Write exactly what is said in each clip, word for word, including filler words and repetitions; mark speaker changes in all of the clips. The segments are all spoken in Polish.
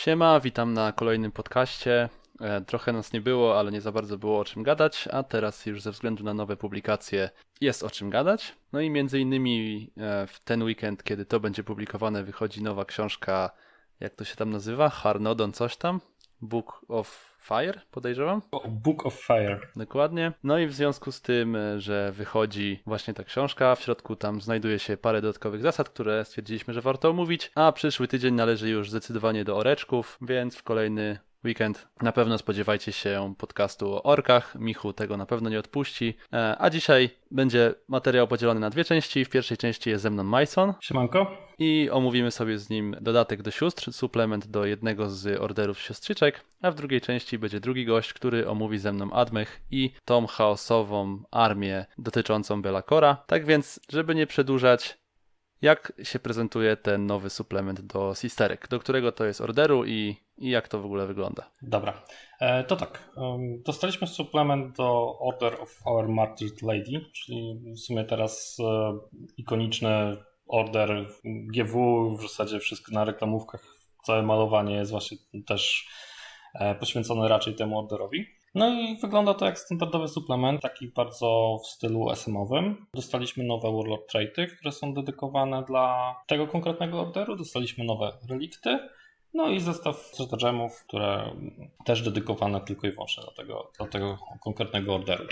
Speaker 1: Siema, witam na kolejnym podcaście. E, Trochę nas nie było, ale nie za bardzo było o czym gadać, a teraz już ze względu na nowe publikacje jest o czym gadać. No i między innymi e, w ten weekend, kiedy to będzie publikowane, wychodzi nowa książka, jak to się tam nazywa? Harnodon coś tam? Book of Fire, podejrzewam?
Speaker 2: Book of Fire.
Speaker 1: Dokładnie. No i w związku z tym, e, że wychodzi właśnie ta książka, w środku tam znajduje się parę dodatkowych zasad, które stwierdziliśmy, że warto omówić, a przyszły tydzień należy już zdecydowanie do oreczków, więc w kolejny weekend na pewno spodziewajcie się podcastu o orkach. Michu tego na pewno nie odpuści. E, A dzisiaj będzie materiał podzielony na dwie części. W pierwszej części jest ze mną Majson
Speaker 2: Siemanko.
Speaker 1: i omówimy sobie z nim dodatek do sióstr, suplement do jednego z orderów siostrzyczek, a w drugiej części będzie drugi gość, który omówi ze mną Admech i tą chaosową armię dotyczącą Belakora. Tak więc, żeby nie przedłużać, jak się prezentuje ten nowy suplement do sisterek, do którego to jest orderu i, i jak to w ogóle wygląda.
Speaker 2: Dobra, e, to tak. Um, dostaliśmy suplement do Order of Our Martyred Lady, czyli w sumie teraz e, ikoniczny order G W, w zasadzie wszystko na reklamówkach, całe malowanie jest właśnie też e, poświęcone raczej temu orderowi. No i wygląda to jak standardowy suplement, taki bardzo w stylu S M-owym. Dostaliśmy nowe Warlord Traity, które są dedykowane dla tego konkretnego orderu. Dostaliśmy nowe relikty. No i zestaw stratagemów, które też dedykowane tylko i wyłącznie dla tego, dla tego konkretnego orderu.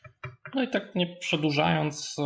Speaker 2: No i tak nie przedłużając,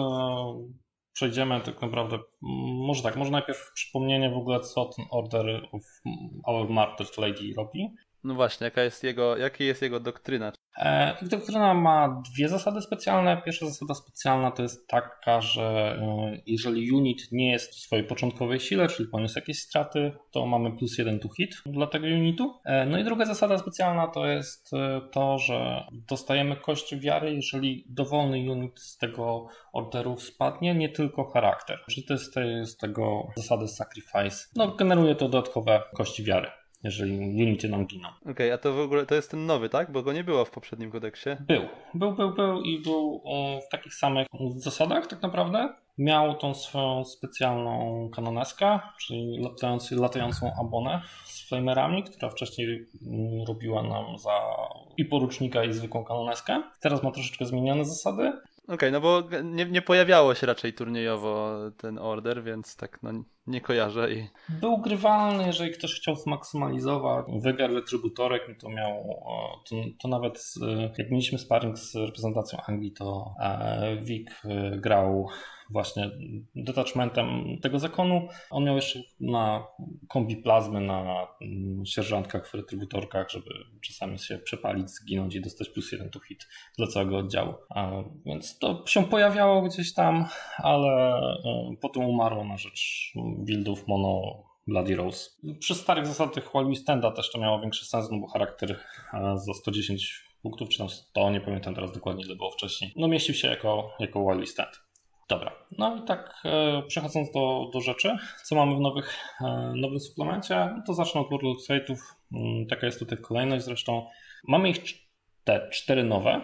Speaker 2: przejdziemy tak naprawdę, może tak, może najpierw przypomnienie w ogóle, co ten Order of Our Martyred Lady robi.
Speaker 1: No właśnie, jaka jest jego, jaka jest jego doktryna?
Speaker 2: E, Ich doktryna ma dwie zasady specjalne. Pierwsza zasada specjalna to jest taka, że e, jeżeli unit nie jest w swojej początkowej sile, czyli poniósł jakieś straty, to mamy plus jeden to hit dla tego unitu. E, No i druga zasada specjalna to jest e, to, że dostajemy kość wiary, jeżeli dowolny unit z tego orderu spadnie, nie tylko charakter. Czyli to jest te- z tego zasady sacrifice. No generuje to dodatkowe kości wiary, jeżeli unity nam giną.
Speaker 1: Okej, okay, a to w ogóle to jest ten nowy, tak? Bo go nie było w poprzednim kodeksie.
Speaker 2: Był, był, był, był i był o, w takich samych zasadach tak naprawdę. Miał tą swoją specjalną kanoneskę, czyli latający, latającą abonę z flamerami, która wcześniej mm, robiła nam za i porucznika i zwykłą kanoneskę. Teraz ma troszeczkę zmienione zasady.
Speaker 1: Okej, okay, no bo nie, nie pojawiało się raczej turniejowo ten order, więc tak no nie kojarzę i...
Speaker 2: Był grywalny, jeżeli ktoś chciał zmaksymalizować wygar retrybutorek, no to miał, to, to nawet z, jak mieliśmy sparring z reprezentacją Anglii, to Vic grał właśnie detachmentem tego zakonu. On miał jeszcze na kombi plazmy na sierżantkach w retrybutorkach, żeby czasami się przepalić, zginąć i dostać plus jeden to hit dla całego oddziału. A, więc to się pojawiało gdzieś tam, ale potem umarło na rzecz buildów mono Bloody Rose. Przy starych zasadach While We Standa też to miało większy sens, no bo charakter za sto dziesięć punktów, czy tam sto, nie pamiętam teraz dokładnie ile było wcześniej, no mieścił się jako, jako While We Stand. Dobra, no i tak e, przechodząc do, do rzeczy, co mamy w nowych, e, nowym suplemencie, no to zacznę od Warlord Traitów. Mm, taka jest tutaj kolejność zresztą. Mamy ich te cztery nowe,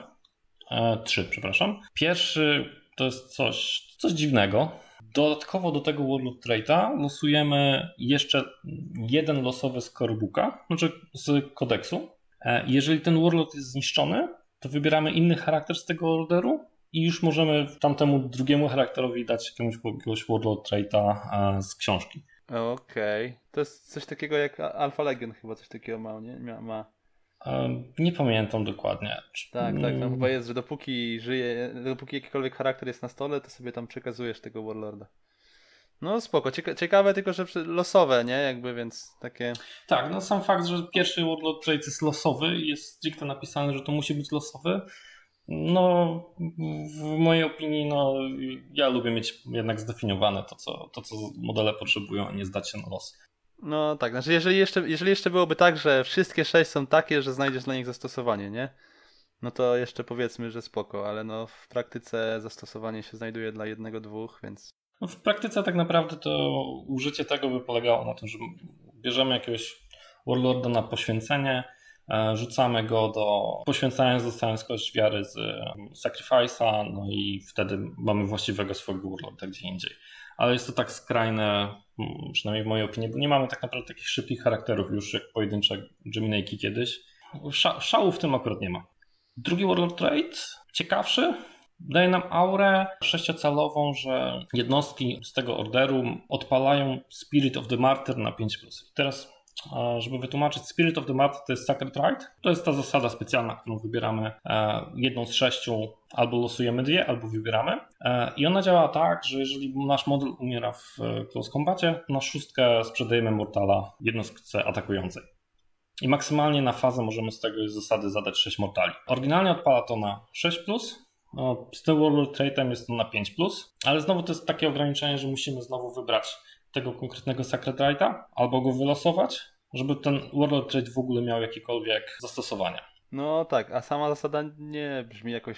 Speaker 2: e, trzy, przepraszam. Pierwszy to jest coś, coś dziwnego. Dodatkowo do tego Warlord Traita losujemy jeszcze jeden losowy z corebooka, znaczy z kodeksu. E, jeżeli ten Warlord jest zniszczony, to wybieramy inny charakter z tego orderu i już możemy tamtemu drugiemu charakterowi dać jakiemuś, jakiegoś Warlord Traita z książki.
Speaker 1: Okej. Okay. To jest coś takiego jak Alpha Legion chyba coś takiego ma, nie? Ma.
Speaker 2: Nie pamiętam dokładnie.
Speaker 1: Tak, tak, tam chyba jest, że dopóki żyje, dopóki jakikolwiek charakter jest na stole, to sobie tam przekazujesz tego Warlorda. No spoko, Cieka- ciekawe tylko, że losowe, nie? Jakby, więc takie...
Speaker 2: Tak, no sam fakt, że pierwszy Warlord Trait jest losowy i jest stricte napisane, że to musi być losowy, no w mojej opinii, no ja lubię mieć jednak zdefiniowane to, co, to, co modele potrzebują, a nie zdać się na los.
Speaker 1: No tak, znaczy jeżeli jeszcze, jeżeli jeszcze byłoby tak, że wszystkie sześć są takie, że znajdziesz dla nich zastosowanie, nie? No to jeszcze powiedzmy, że spoko, ale no w praktyce zastosowanie się znajduje dla jednego, dwóch, więc...
Speaker 2: No w praktyce tak naprawdę to użycie tego by polegało na tym, że bierzemy jakiegoś Warlorda na poświęcenie, rzucamy go do poświęcając, dostając kość wiary z Sacrifice'a, no i wtedy mamy właściwego swojego Warlorda gdzie indziej. ale jest to tak skrajne, przynajmniej w mojej opinii, bo nie mamy tak naprawdę takich szybkich charakterów już jak pojedyncze Geminejki kiedyś. Sza, szału w tym akurat nie ma. Drugi Warlord Trait, ciekawszy, daje nam aurę sześciocalową, że jednostki z tego orderu odpalają Spirit of the Martyr na pięć plus. I teraz, żeby wytłumaczyć, Spirit of the Martyr to jest Sacred Right. To jest ta zasada specjalna, którą wybieramy jedną z sześciu, albo losujemy dwie, albo wybieramy. I ona działa tak, że jeżeli nasz model umiera w close combacie, na szóstkę sprzedajemy Mortala jednostce atakującej. I maksymalnie na fazę możemy z tego zasady zadać sześć mortali. Oryginalnie odpala to na sześć plus, z tym Warlord Traitem jest to na pięć plus, ale znowu to jest takie ograniczenie, że musimy znowu wybrać tego konkretnego Sacred Righta albo go wylosować, żeby ten Warlord Trait w ogóle miał jakiekolwiek zastosowanie.
Speaker 1: No tak, a sama zasada nie brzmi jakoś,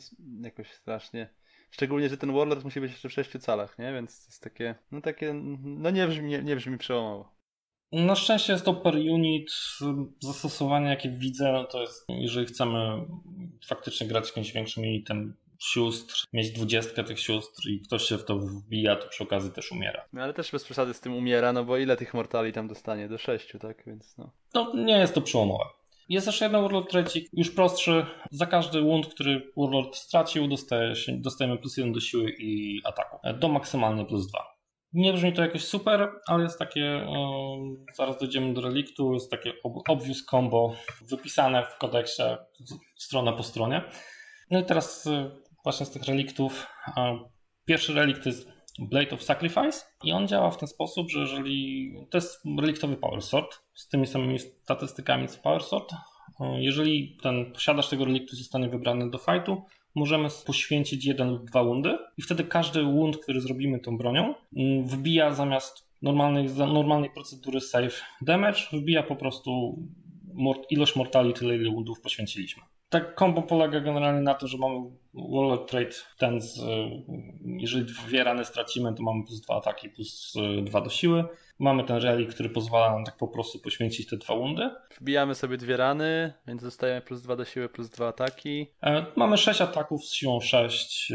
Speaker 1: jakoś strasznie. Szczególnie, że ten Warlord musi być jeszcze w sześciu calach, nie? Więc to jest takie, no takie, no nie brzmi, nie, nie brzmi przełomowo.
Speaker 2: Na szczęście jest to per unit. Zastosowanie, jakie widzę, no to jest, jeżeli chcemy faktycznie grać jakimś większym unitem sióstr, mieć dwudziestkę tych sióstr i ktoś się w to wbija, to przy okazji też umiera.
Speaker 1: No ale też bez przesady z tym umiera, no bo ile tych mortali tam dostanie? Do sześciu, tak? Więc no.
Speaker 2: No nie jest to przełomowe. Jest jeszcze jeden Warlord Traicik, już prostszy. Za każdy wound, który Warlord stracił, dostaje się, dostajemy plus jeden do siły i ataku. Do maksymalnie plus dwa. Nie brzmi to jakoś super, ale jest takie, um, zaraz dojdziemy do reliktu, jest takie obvious combo wypisane w kodeksie strona po stronie. No i teraz właśnie z tych reliktów, um, pierwszy relikt to jest Blade of Sacrifice i on działa w ten sposób, że jeżeli, to jest reliktowy Power Sword z tymi samymi statystykami co Power Sword, jeżeli ten posiadacz tego reliktu zostanie wybrany do fightu, możemy poświęcić jeden lub dwa woundy i wtedy każdy wound, który zrobimy tą bronią, wbija zamiast normalnej, normalnej procedury save damage, wbija po prostu ilość mortali, tyle ile woundów poświęciliśmy. Tak combo polega generalnie na to, że mamy Warlord Trait ten z, jeżeli dwie rany stracimy, to mamy plus dwa ataki, plus dwa do siły. Mamy ten relikt, który pozwala nam tak po prostu poświęcić te dwa woundy.
Speaker 1: Wbijamy sobie dwie rany, więc dostajemy plus dwa do siły, plus dwa ataki.
Speaker 2: E, mamy sześć ataków z siłą sześć.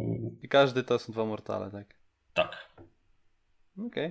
Speaker 1: I każdy to są dwa mortale, tak?
Speaker 2: Tak.
Speaker 1: Okej.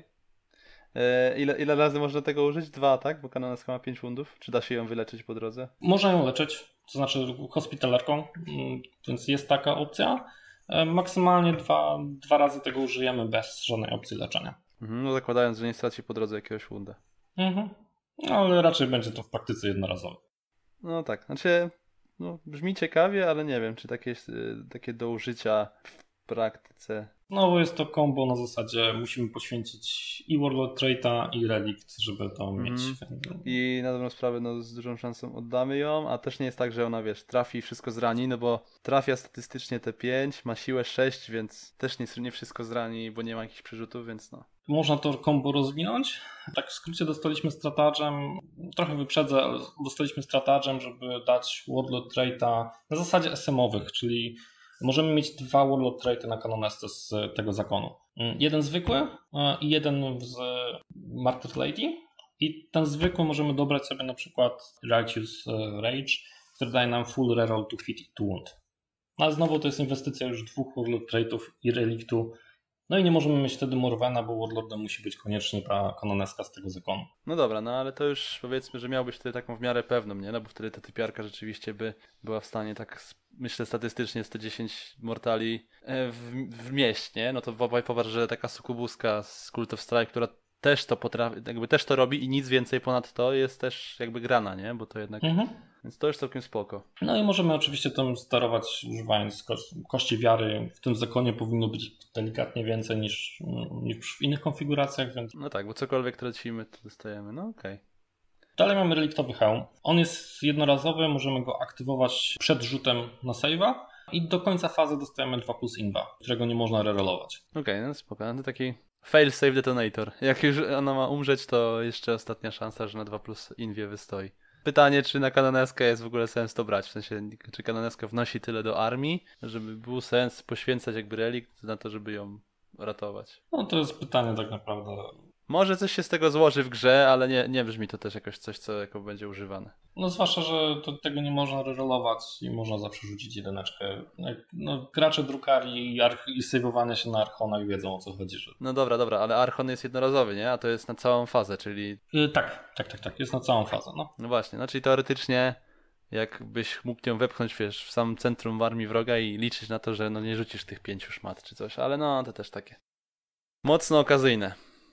Speaker 1: Okay. Ile, ile razy można tego użyć? Dwa, tak? Bo kanoneska ma pięć wundów. Czy da się ją wyleczyć po drodze?
Speaker 2: Można ją leczyć, to znaczy hospitalerką, więc jest taka opcja. E, maksymalnie dwa, dwa razy tego użyjemy bez żadnej opcji leczenia.
Speaker 1: Mhm, no zakładając, że nie straci po drodze jakiegoś wunda.
Speaker 2: Mhm. No, ale raczej będzie to w praktyce jednorazowe.
Speaker 1: No tak, znaczy no, brzmi ciekawie, ale nie wiem, czy takie, takie do użycia w praktyce.
Speaker 2: No bo jest to combo na zasadzie musimy poświęcić i Warlord Traita i Relikt, żeby to mm. mieć.
Speaker 1: I na dobrą sprawę no, z dużą szansą oddamy ją, a też nie jest tak, że ona wiesz, trafi i wszystko zrani, no bo trafia statystycznie te pięć, ma siłę sześć, więc też nie, nie wszystko zrani, bo nie ma jakichś przerzutów, więc no.
Speaker 2: Można to combo rozwinąć. Tak w skrócie dostaliśmy stratagem, trochę wyprzedzę, ale dostaliśmy stratagem, żeby dać Warlord Traita na zasadzie es em-owych, czyli możemy mieć dwa Warlord Traity na kanonesce z tego zakonu. Jeden zwykły i jeden z Martyr Lady. I ten zwykły możemy dobrać sobie na przykład Righteous Rage, który daje nam full reroll to hit i to wound. No ale znowu to jest inwestycja już dwóch Warlord Traitów i reliktu. No i nie możemy mieć wtedy Morwena, bo Warlordem musi być koniecznie ta kanoneska z tego zakonu.
Speaker 1: No dobra, no ale to już powiedzmy, że miałbyś wtedy taką w miarę pewną, nie? No bo wtedy ta typiarka rzeczywiście by była w stanie tak, myślę statystycznie sto dziesięć mortali w, w mieść, nie? No to popatrz, że taka sukubuska z Cult of Strike, która też to potrafi, jakby też to robi i nic więcej ponad to jest też jakby grana, nie? Bo to jednak... Mhm. Więc to już całkiem spoko.
Speaker 2: No i możemy oczywiście tym sterować używając ko kości wiary. W tym zakonie powinno być delikatnie więcej niż, niż w innych konfiguracjach. Więc...
Speaker 1: No tak, bo cokolwiek tracimy, to dostajemy. No okej. Okay.
Speaker 2: Dalej mamy reliktowy hełm. On jest jednorazowy, możemy go aktywować przed rzutem na save'a i do końca fazy dostajemy dwa plus inwa, którego nie można rerollować.
Speaker 1: Okej, okay, no spoko. To taki fail save detonator. Jak już ona ma umrzeć, to jeszcze ostatnia szansa, że na dwa plus inwie wystoi. Pytanie, czy na kanoneskę jest w ogóle sens to brać, w sensie, czy kanoneska wnosi tyle do armii, żeby był sens poświęcać jakby relikt na to, żeby ją ratować.
Speaker 2: No to jest pytanie tak naprawdę.
Speaker 1: Może coś się z tego złoży w grze, ale nie, nie brzmi to też jakoś coś, co jako będzie używane.
Speaker 2: No zwłaszcza, że to, tego nie można rerollować i można zawsze rzucić jedyneczkę. No, gracze drukari i, arch- i saveowania się na archonach wiedzą, o co chodzi. Że...
Speaker 1: No dobra, dobra, ale Archon jest jednorazowy, nie? A to jest na całą fazę, czyli...
Speaker 2: Yy, tak, tak, tak, tak. Jest na całą fazę. No,
Speaker 1: No właśnie, no czyli teoretycznie jakbyś mógł ją wepchnąć, wiesz, w samym centrum armii wroga i liczyć na to, że no nie rzucisz tych pięciu szmat czy coś, ale no to też takie mocno okazyjne.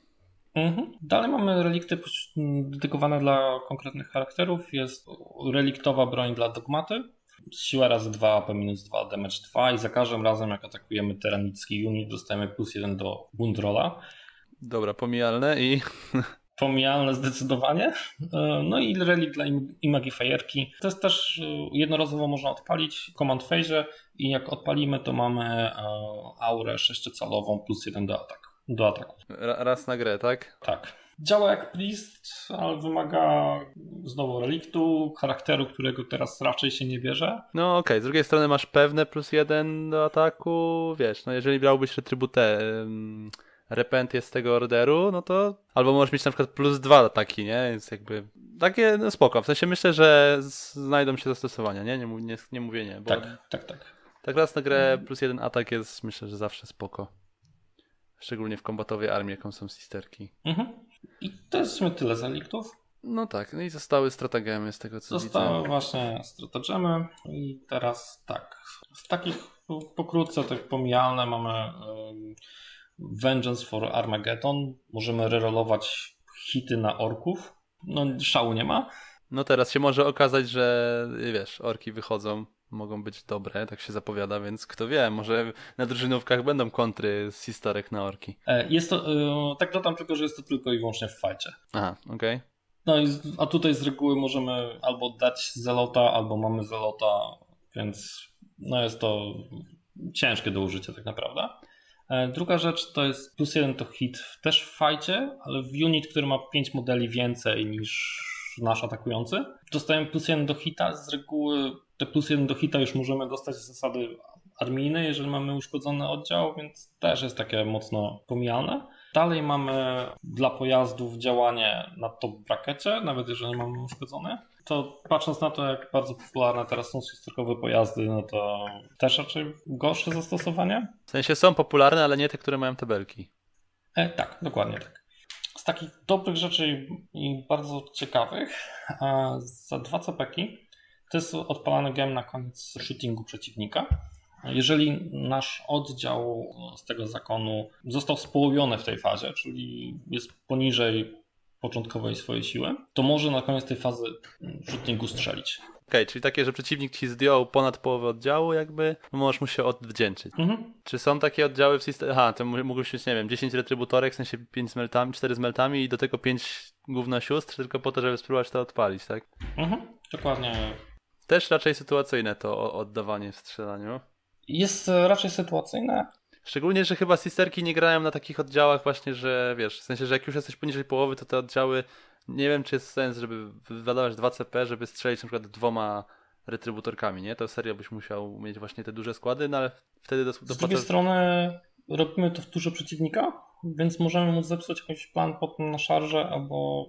Speaker 2: Mhm. Dalej mamy relikty dedykowane dla konkretnych charakterów. Jest reliktowa broń dla dogmaty. Siła razy dwa, A P minus dwa, damage dwa i za każdym razem jak atakujemy tyranicki unit dostajemy plus jeden do Bundrola.
Speaker 1: Dobra, pomijalne i...
Speaker 2: Pomijalne zdecydowanie. No i relikt dla Imagifierki. To jest też jednorazowo można odpalić w Command Phase i jak odpalimy to mamy aurę sześciocalową plus jeden do ataku. Do ataku.
Speaker 1: Raz na grę, tak?
Speaker 2: Tak. Działa jak Priest, ale wymaga znowu reliktu, charakteru, którego teraz raczej się nie bierze.
Speaker 1: No okej, okay. Z drugiej strony masz pewne plus jeden do ataku, wiesz, no jeżeli brałbyś retributę, um, repent jest z tego orderu, no to albo możesz mieć na przykład plus dwa ataki, nie? Więc jakby takie, no spoko. W sensie myślę, że znajdą się zastosowania, nie? Nie, nie, nie mówię nie. Bo
Speaker 2: tak, tak, tak.
Speaker 1: Tak raz na grę plus jeden atak jest myślę, że zawsze spoko. Szczególnie w kombatowej armii, jaką są sisterki.
Speaker 2: Mhm. I to jest w sumie tyle z reliktów.
Speaker 1: No tak, no i zostały stratagemy z tego co
Speaker 2: Zostały
Speaker 1: widzę.
Speaker 2: właśnie stratagemy i teraz tak. Z takich pokrótce, tych pomijalne mamy um, Vengeance for Armageddon. Możemy rerollować hity na orków. No szału nie ma.
Speaker 1: No teraz się może okazać, że wiesz, orki wychodzą, mogą być dobre, tak się zapowiada, więc kto wie, może na drużynówkach będą kontry z historek na orki.
Speaker 2: Jest to, yy, tak dodam tylko, że jest to tylko i wyłącznie w fajcie.
Speaker 1: Aha, okej. Okay.
Speaker 2: No i, a tutaj z reguły możemy albo dać zelota, albo mamy zelota, więc no jest to ciężkie do użycia tak naprawdę. Druga rzecz to jest plus jeden to hit też w fajcie, ale w unit, który ma pięć modeli więcej niż nasz atakujący. Dostajemy plus jeden do hita, z reguły te plus jeden do hita już możemy dostać z zasady armijnej, jeżeli mamy uszkodzony oddział, więc też jest takie mocno pomijalne. Dalej mamy dla pojazdów działanie na top brackecie, nawet jeżeli mamy uszkodzony. To patrząc na to, jak bardzo popularne teraz są sisterkowe pojazdy, no to też raczej gorsze zastosowanie.
Speaker 1: W sensie są popularne, ale nie te, które mają tabelki.
Speaker 2: E, tak, dokładnie tak. Z takich dobrych rzeczy i bardzo ciekawych, a za dwa cepeki to jest odpalany gem na koniec shootingu przeciwnika. Jeżeli nasz oddział z tego zakonu został społowiony w tej fazie, czyli jest poniżej początkowej swojej siły, to może na koniec tej fazy shootingu strzelić.
Speaker 1: Okej, okay, czyli takie, że przeciwnik ci zdjął ponad połowę oddziału jakby, no możesz mu się odwdzięczyć. Mhm. Czy są takie oddziały w systemie? Aha, to mógłbyś mieć, nie wiem, dziesięć retrybutorek, w sensie pięć z meltami, cztery z meltami i do tego pięć gówno sióstr, tylko po to, żeby spróbować to odpalić, tak?
Speaker 2: Mhm, dokładnie.
Speaker 1: Też raczej sytuacyjne to oddawanie w strzelaniu.
Speaker 2: Jest raczej sytuacyjne.
Speaker 1: Szczególnie, że chyba sisterki nie grają na takich oddziałach właśnie, że wiesz, w sensie, że jak już jesteś poniżej połowy, to te oddziały, nie wiem czy jest sens, żeby wydawać dwa C P, żeby strzelić na przykład dwoma retrybutorkami, nie? To serio byś musiał mieć właśnie te duże składy, no ale wtedy... Do, do
Speaker 2: Z drugiej strony robimy to w turze przeciwnika, więc możemy mu zepsuć jakiś plan potem na szarżę albo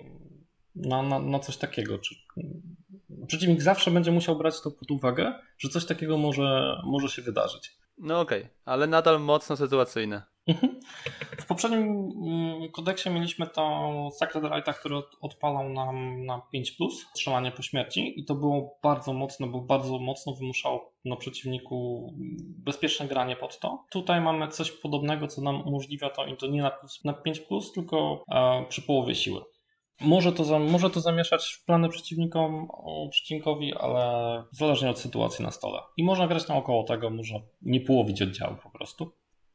Speaker 2: na, na, na coś takiego. Czy... Przeciwnik zawsze będzie musiał brać to pod uwagę, że coś takiego może, może się wydarzyć.
Speaker 1: No okej, okay, ale nadal mocno sytuacyjne.
Speaker 2: W poprzednim kodeksie mieliśmy to Sacred Rite'a, który odpalał nam na pięć plus, strzelanie po śmierci i to było bardzo mocne, bo bardzo mocno wymuszało na przeciwniku bezpieczne granie pod to. Tutaj mamy coś podobnego, co nam umożliwia to i to nie na, plus, na pięć plus, tylko e, przy połowie siły. Może to, może to zamieszać w plany przeciwnikom, przeciwnikowi, ale zależnie od sytuacji na stole. I można grać tam około tego, można nie połowić oddziału po prostu.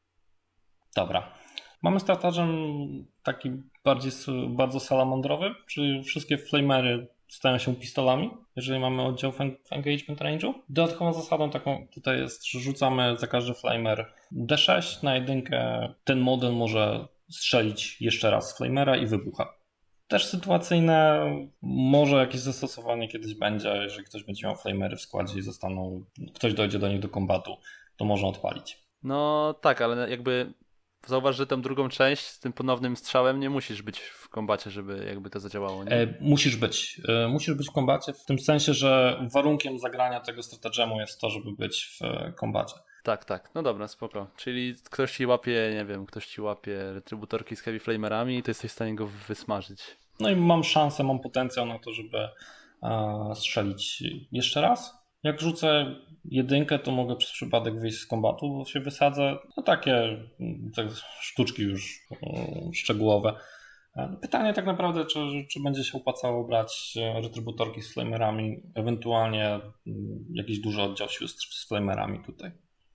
Speaker 2: Dobra. Mamy stratagem taki bardziej, bardzo salamandrowy, czyli wszystkie flamery stają się pistolami, jeżeli mamy oddział w engagement range'u. Dodatkową zasadą taką tutaj jest, że rzucamy za każdy flamer D sześć na jedynkę. Ten model może strzelić jeszcze raz z flamera i wybucha. Też sytuacyjne, może jakieś zastosowanie kiedyś będzie, jeżeli ktoś będzie miał flamery w składzie i zostaną, ktoś dojdzie do nich do kombatu, to można odpalić.
Speaker 1: No tak, ale jakby zauważ, że tą drugą część z tym ponownym strzałem nie musisz być w kombacie, żeby jakby to zadziałało, nie?
Speaker 2: E, musisz być. E, musisz być w kombacie w tym sensie, że warunkiem zagrania tego stratagemu jest to, żeby być w e, kombacie.
Speaker 1: Tak, tak. No dobra, spoko. Czyli ktoś ci łapie, nie wiem, ktoś ci łapie retrybutorki z heavy flamerami i ty jesteś w stanie go wysmażyć.
Speaker 2: No i mam szansę, mam potencjał na to, żeby e, strzelić jeszcze raz. Jak rzucę jedynkę, to mogę przez przypadek wyjść z kombatu, bo się wysadzę. No takie te sztuczki już e, szczegółowe. E, Pytanie tak naprawdę, czy, czy będzie się opłacało brać e, retrybutorki z flamerami, ewentualnie mm, jakiś duży oddział sióstr z flamerami tutaj.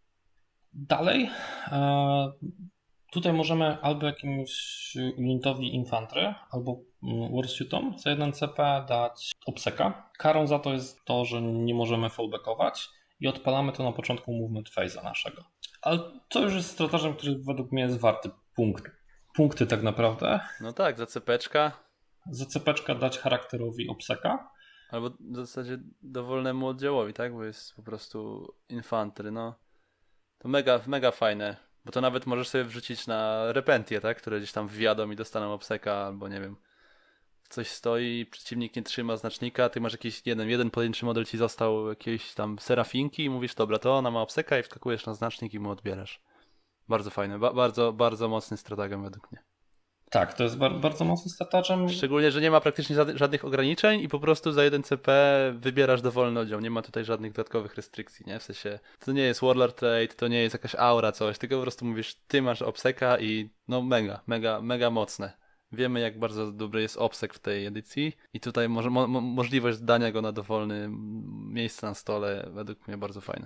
Speaker 2: Dalej, e, tutaj możemy albo jakimś unitowi infantry, albo warsuitom za jeden C P dać obseka. Karą za to jest to, że nie możemy fallbackować i odpalamy to na początku movement phase'a naszego. Ale to już jest stratagem, który według mnie jest warty punkt, punkty tak naprawdę.
Speaker 1: No tak, za cepeczka.
Speaker 2: Za cepeczka dać charakterowi obseka.
Speaker 1: Albo w zasadzie dowolnemu oddziałowi, tak? Bo jest po prostu infantry, no. To mega, mega fajne. Bo to nawet możesz sobie wrzucić na repentię, tak? Które gdzieś tam wjadą i dostaną obseka, albo nie wiem. Coś stoi, przeciwnik nie trzyma znacznika, ty masz jakiś jeden, jeden pojedynczy model ci został jakiejś tam serafinki i mówisz, dobra, to ona ma obseka i wskakujesz na znacznik i mu odbierasz. Bardzo fajne, ba- bardzo, bardzo mocny stratagem według mnie.
Speaker 2: Tak, to jest bar- bardzo mocny stratagem.
Speaker 1: Szczególnie, że nie ma praktycznie żadnych, żadnych ograniczeń i po prostu za jeden C P wybierasz dowolny oddział. Nie ma tutaj żadnych dodatkowych restrykcji, nie? W sensie, to nie jest Warlord Trade, to nie jest jakaś aura, coś, tylko po prostu mówisz, ty masz obseka i no mega, mega, mega mocne. Wiemy, jak bardzo dobry jest obsek w tej edycji i tutaj może, mo, możliwość dania go na dowolne miejsce na stole według mnie bardzo fajne.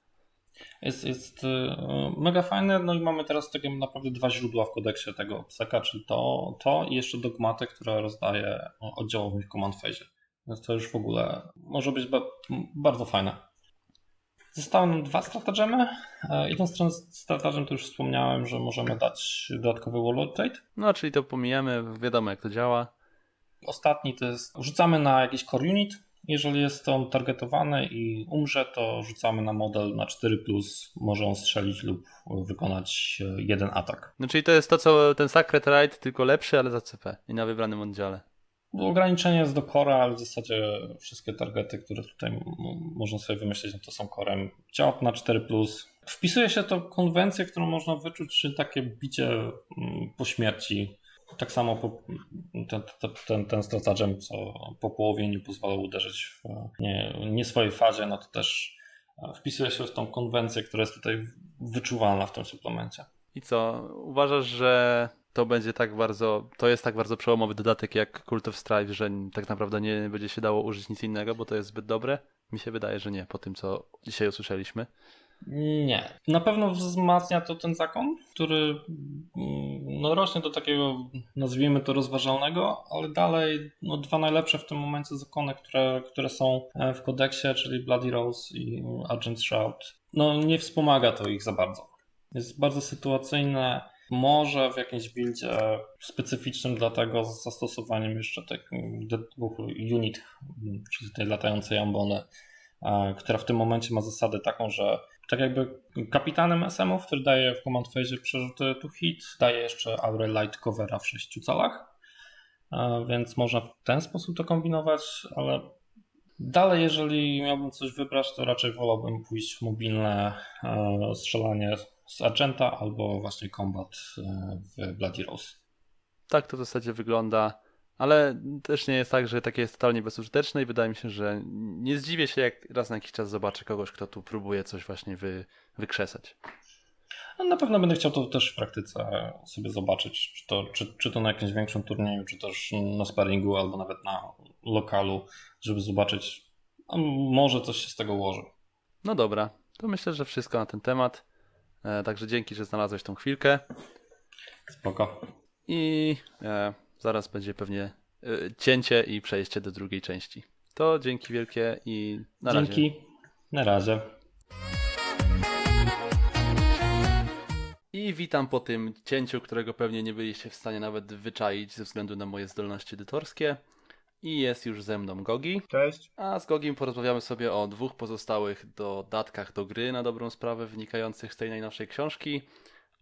Speaker 2: Jest, jest mega fajne, no i mamy teraz takie naprawdę dwa źródła w kodeksie tego obseka, czyli to, to i jeszcze dogmatę, która rozdaje oddziałowi w command phase. Więc to już w ogóle może być ba- bardzo fajne. Zostały nam dwa stratagemy. Jeden stratagem to już wspomniałem, że możemy dać dodatkowy Warlord Trade.
Speaker 1: No, czyli to pomijamy, wiadomo jak to działa.
Speaker 2: Ostatni to jest, rzucamy na jakiś core unit. Jeżeli jest on targetowany i umrze, to rzucamy na model na cztery plus, może on strzelić lub wykonać jeden atak.
Speaker 1: No, czyli to jest to, co ten Sacred Rite, tylko lepszy, ale za C P i na wybranym oddziale.
Speaker 2: Ograniczenie jest do core, ale w zasadzie wszystkie targety, które tutaj m- można sobie wymyśleć, no to są corem. Działa to na cztery plus. Wpisuje się to konwencję, którą można wyczuć, czy takie bicie mm, po śmierci. Tak samo po, ten, ten, ten stratagem, co po połowie nie pozwala uderzyć w nie, nie swojej fazie, no to też wpisuje się w tą konwencję, która jest tutaj wyczuwalna w tym suplemencie.
Speaker 1: I co? Uważasz, że to będzie tak bardzo, to jest tak bardzo przełomowy dodatek jak Cult of Strife, że tak naprawdę nie będzie się dało użyć nic innego, bo to jest zbyt dobre? Mi się wydaje, że nie, po tym co dzisiaj usłyszeliśmy.
Speaker 2: Nie. Na pewno wzmacnia to ten zakon, który no, rośnie do takiego, nazwijmy to, rozważalnego, ale dalej no, dwa najlepsze w tym momencie zakony, które, które są w kodeksie, czyli Bloody Rose i Argent Shroud, no nie wspomaga to ich za bardzo. Jest bardzo sytuacyjne, może w jakimś buildzie specyficznym dla tego z zastosowaniem jeszcze tych dwóch unit, czyli tej latającej ambony, która w tym momencie ma zasadę taką, że tak jakby kapitanem S M-ów, który daje w command phase przerzuty to hit, daje jeszcze aurę light covera w sześciu calach, więc można w ten sposób to kombinować, ale dalej jeżeli miałbym coś wybrać, to raczej wolałbym pójść w mobilne strzelanie z Argenta albo właśnie combat w Bloody Rose.
Speaker 1: Tak to w zasadzie wygląda, ale też nie jest tak, że takie jest totalnie bezużyteczne i wydaje mi się, że nie zdziwię się, jak raz na jakiś czas zobaczę kogoś, kto tu próbuje coś właśnie wy, wykrzesać.
Speaker 2: Na pewno będę chciał to też w praktyce sobie zobaczyć, czy to, czy, czy to na jakimś większym turnieju, czy też na sparingu, albo nawet na lokalu, żeby zobaczyć, a może coś się z tego ułoży.
Speaker 1: No dobra, to myślę, że wszystko na ten temat. E, także dzięki, że znalazłeś tą chwilkę.
Speaker 2: Spoko.
Speaker 1: I e, zaraz będzie pewnie e, cięcie i przejście do drugiej części. To dzięki wielkie i na razie.
Speaker 2: Dzięki. Na razie.
Speaker 1: I witam po tym cięciu, którego pewnie nie byliście w stanie nawet wyczaić ze względu na moje zdolności edytorskie. I jest już ze mną Gogi.
Speaker 3: Cześć.
Speaker 1: A z Gogim porozmawiamy sobie o dwóch pozostałych dodatkach do gry na dobrą sprawę, wynikających z tej najnowszej książki.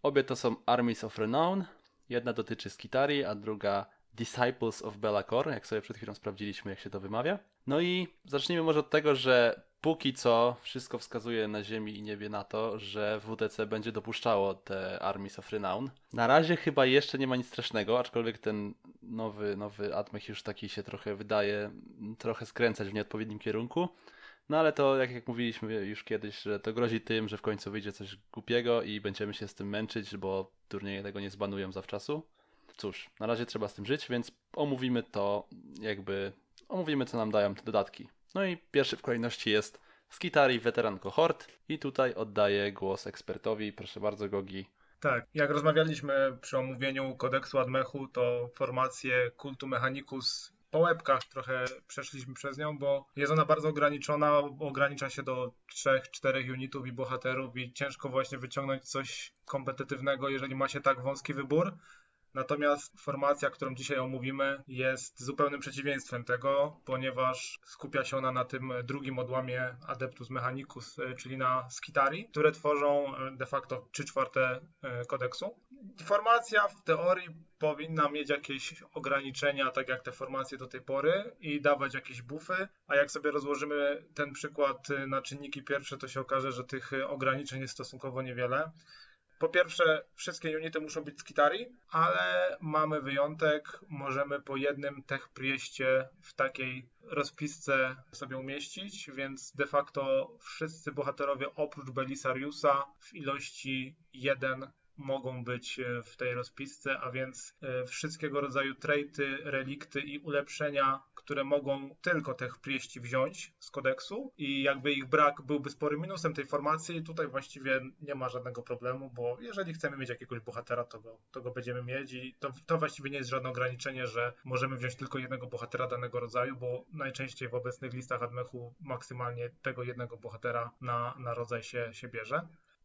Speaker 1: Obie to są Armies of Renown. Jedna dotyczy Skitarii, a druga Disciples of Be'lakor, jak sobie przed chwilą sprawdziliśmy, jak się to wymawia. No i zacznijmy może od tego, że póki co wszystko wskazuje na ziemi i niebie na to, że W D C będzie dopuszczało te Armies of Renown. Na razie chyba jeszcze nie ma nic strasznego, aczkolwiek ten nowy, nowy Admech już taki się trochę wydaje trochę skręcać w nieodpowiednim kierunku. No ale to, jak, jak mówiliśmy już kiedyś, że to grozi tym, że w końcu wyjdzie coś głupiego i będziemy się z tym męczyć, bo turnieje tego nie zbanują zawczasu. Cóż, na razie trzeba z tym żyć, więc omówimy to jakby, omówimy co nam dają te dodatki. No i pierwszy w kolejności jest Skitarii Weteran Cohort i tutaj oddaję głos ekspertowi. Proszę bardzo, Gogi.
Speaker 3: Tak, jak rozmawialiśmy przy omówieniu kodeksu Admechu, to formację Cultu Mechanicus po łebkach trochę przeszliśmy przez nią, bo jest ona bardzo ograniczona, ogranicza się do trzech, czterech unitów i bohaterów i ciężko właśnie wyciągnąć coś kompetytywnego, jeżeli ma się tak wąski wybór. Natomiast formacja, którą dzisiaj omówimy, jest zupełnym przeciwieństwem tego, ponieważ skupia się ona na tym drugim odłamie Adeptus Mechanicus, czyli na Skitarii, które tworzą de facto trzy czwarte kodeksu. Formacja w teorii powinna mieć jakieś ograniczenia, tak jak te formacje do tej pory, i dawać jakieś buffy, a jak sobie rozłożymy ten przykład na czynniki pierwsze, to się okaże, że tych ograniczeń jest stosunkowo niewiele. Po pierwsze, wszystkie unity muszą być z Skitarii, ale mamy wyjątek. Możemy po jednym tech prieście w takiej rozpisce sobie umieścić, więc de facto wszyscy bohaterowie oprócz Belisariusa w ilości jeden mogą być w tej rozpisce, a więc wszystkiego rodzaju traity, relikty i ulepszenia, które mogą tylko tech prieści wziąć z kodeksu i jakby ich brak byłby sporym minusem tej formacji, tutaj właściwie nie ma żadnego problemu, bo jeżeli chcemy mieć jakiegoś bohatera, to go, to go będziemy mieć i to, to właściwie nie jest żadne ograniczenie, że możemy wziąć tylko jednego bohatera danego rodzaju, bo najczęściej w obecnych listach Admechu maksymalnie tego jednego bohatera na, na rodzaj się, się bierze.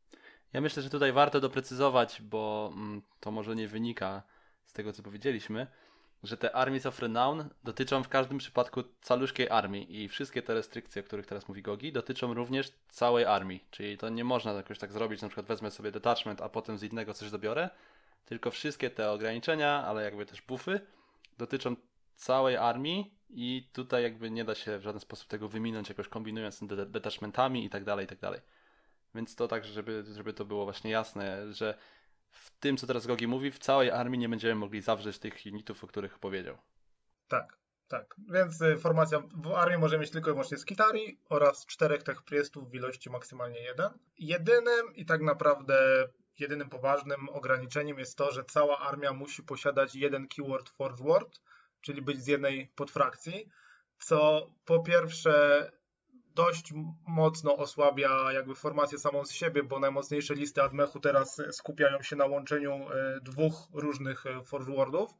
Speaker 1: Ja myślę, że tutaj warto doprecyzować, bo mm, to może nie wynika z tego, co powiedzieliśmy, że te Armies of Renown dotyczą w każdym przypadku caluszkiej armii i wszystkie te restrykcje, o których teraz mówi Gogi, dotyczą również całej armii. Czyli to nie można jakoś tak zrobić, na przykład wezmę sobie detachment, a potem z innego coś dobiorę, tylko wszystkie te ograniczenia, ale jakby też buffy, dotyczą całej armii i tutaj jakby nie da się w żaden sposób tego wyminąć, jakoś kombinując z de- detachmentami i tak dalej, i tak dalej. Więc to tak, żeby, żeby to było właśnie jasne, że w tym, co teraz Gogi mówi, w całej armii nie będziemy mogli zawrzeć tych unitów, o których powiedział.
Speaker 3: Tak, tak. Więc formacja w armii może mieć tylko i wyłącznie Skitarii oraz czterech tech priestów w ilości maksymalnie jeden. Jedynym i tak naprawdę jedynym poważnym ograniczeniem jest to, że cała armia musi posiadać jeden keyword Force Word, czyli być z jednej podfrakcji, co po pierwsze dość mocno osłabia jakby formację samą z siebie, bo najmocniejsze listy Admechu teraz skupiają się na łączeniu dwóch różnych Force Wordów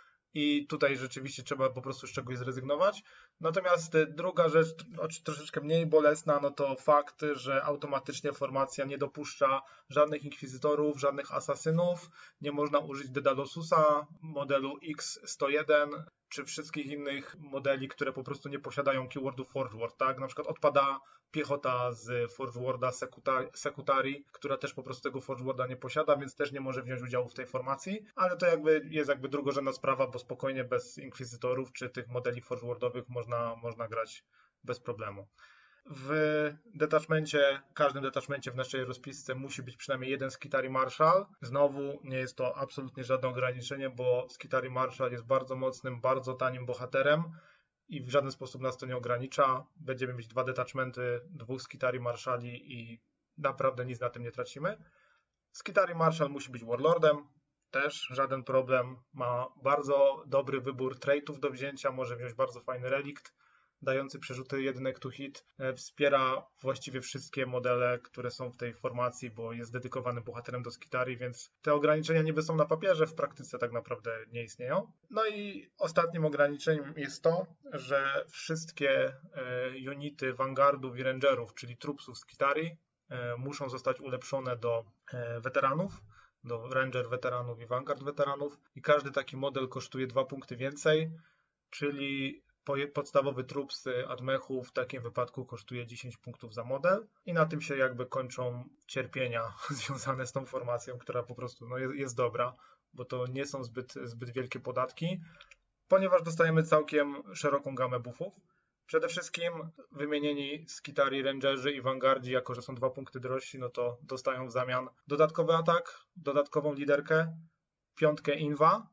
Speaker 3: i tutaj rzeczywiście trzeba po prostu z czegoś zrezygnować. Natomiast druga rzecz, troszeczkę mniej bolesna, no to fakt, że automatycznie formacja nie dopuszcza żadnych inkwizytorów, żadnych asasynów, nie można użyć Dedalosusa, modelu X sto jeden, czy wszystkich innych modeli, które po prostu nie posiadają keywordu Forge Word, tak? Na przykład odpada piechota z Forge Worda Secutari, która też po prostu tego Forge Worda nie posiada, więc też nie może wziąć udziału w tej formacji, ale to jakby jest jakby drugorzędna sprawa, bo spokojnie bez inkwizytorów czy tych modeli Forge Wordowych można, można grać bez problemu. W detachmencie, każdym detachmencie w naszej rozpisce musi być przynajmniej jeden Skitarii Marshal. Znowu nie jest to absolutnie żadne ograniczenie, bo Skitarii Marshal jest bardzo mocnym, bardzo tanim bohaterem i w żaden sposób nas to nie ogranicza. Będziemy mieć dwa detachmenty, dwóch Skitarii Marshali i naprawdę nic na tym nie tracimy. Skitarii Marshal musi być Warlordem, też żaden problem. Ma bardzo dobry wybór traitów do wzięcia, może wziąć bardzo fajny relikt dający przerzuty jedynek to hit, wspiera właściwie wszystkie modele, które są w tej formacji, bo jest dedykowanym bohaterem do Skitarii, więc te ograniczenia niby są na papierze, w praktyce tak naprawdę nie istnieją. No i ostatnim ograniczeniem jest to, że wszystkie unity Vanguardów i Rangerów, czyli trupsów Skitarii, muszą zostać ulepszone do weteranów, do Ranger weteranów i Vanguard weteranów i każdy taki model kosztuje dwa punkty więcej, czyli podstawowy trup z Admechu w takim wypadku kosztuje dziesięć punktów za model i na tym się jakby kończą cierpienia związane z tą formacją, która po prostu no, jest, jest dobra, bo to nie są zbyt, zbyt wielkie podatki, ponieważ dostajemy całkiem szeroką gamę buffów. Przede wszystkim wymienieni Skitari, Rangerzy i Vanguardzi, jako że są dwa punkty drożsi, no to dostają w zamian dodatkowy atak, dodatkową liderkę, piątkę inwa.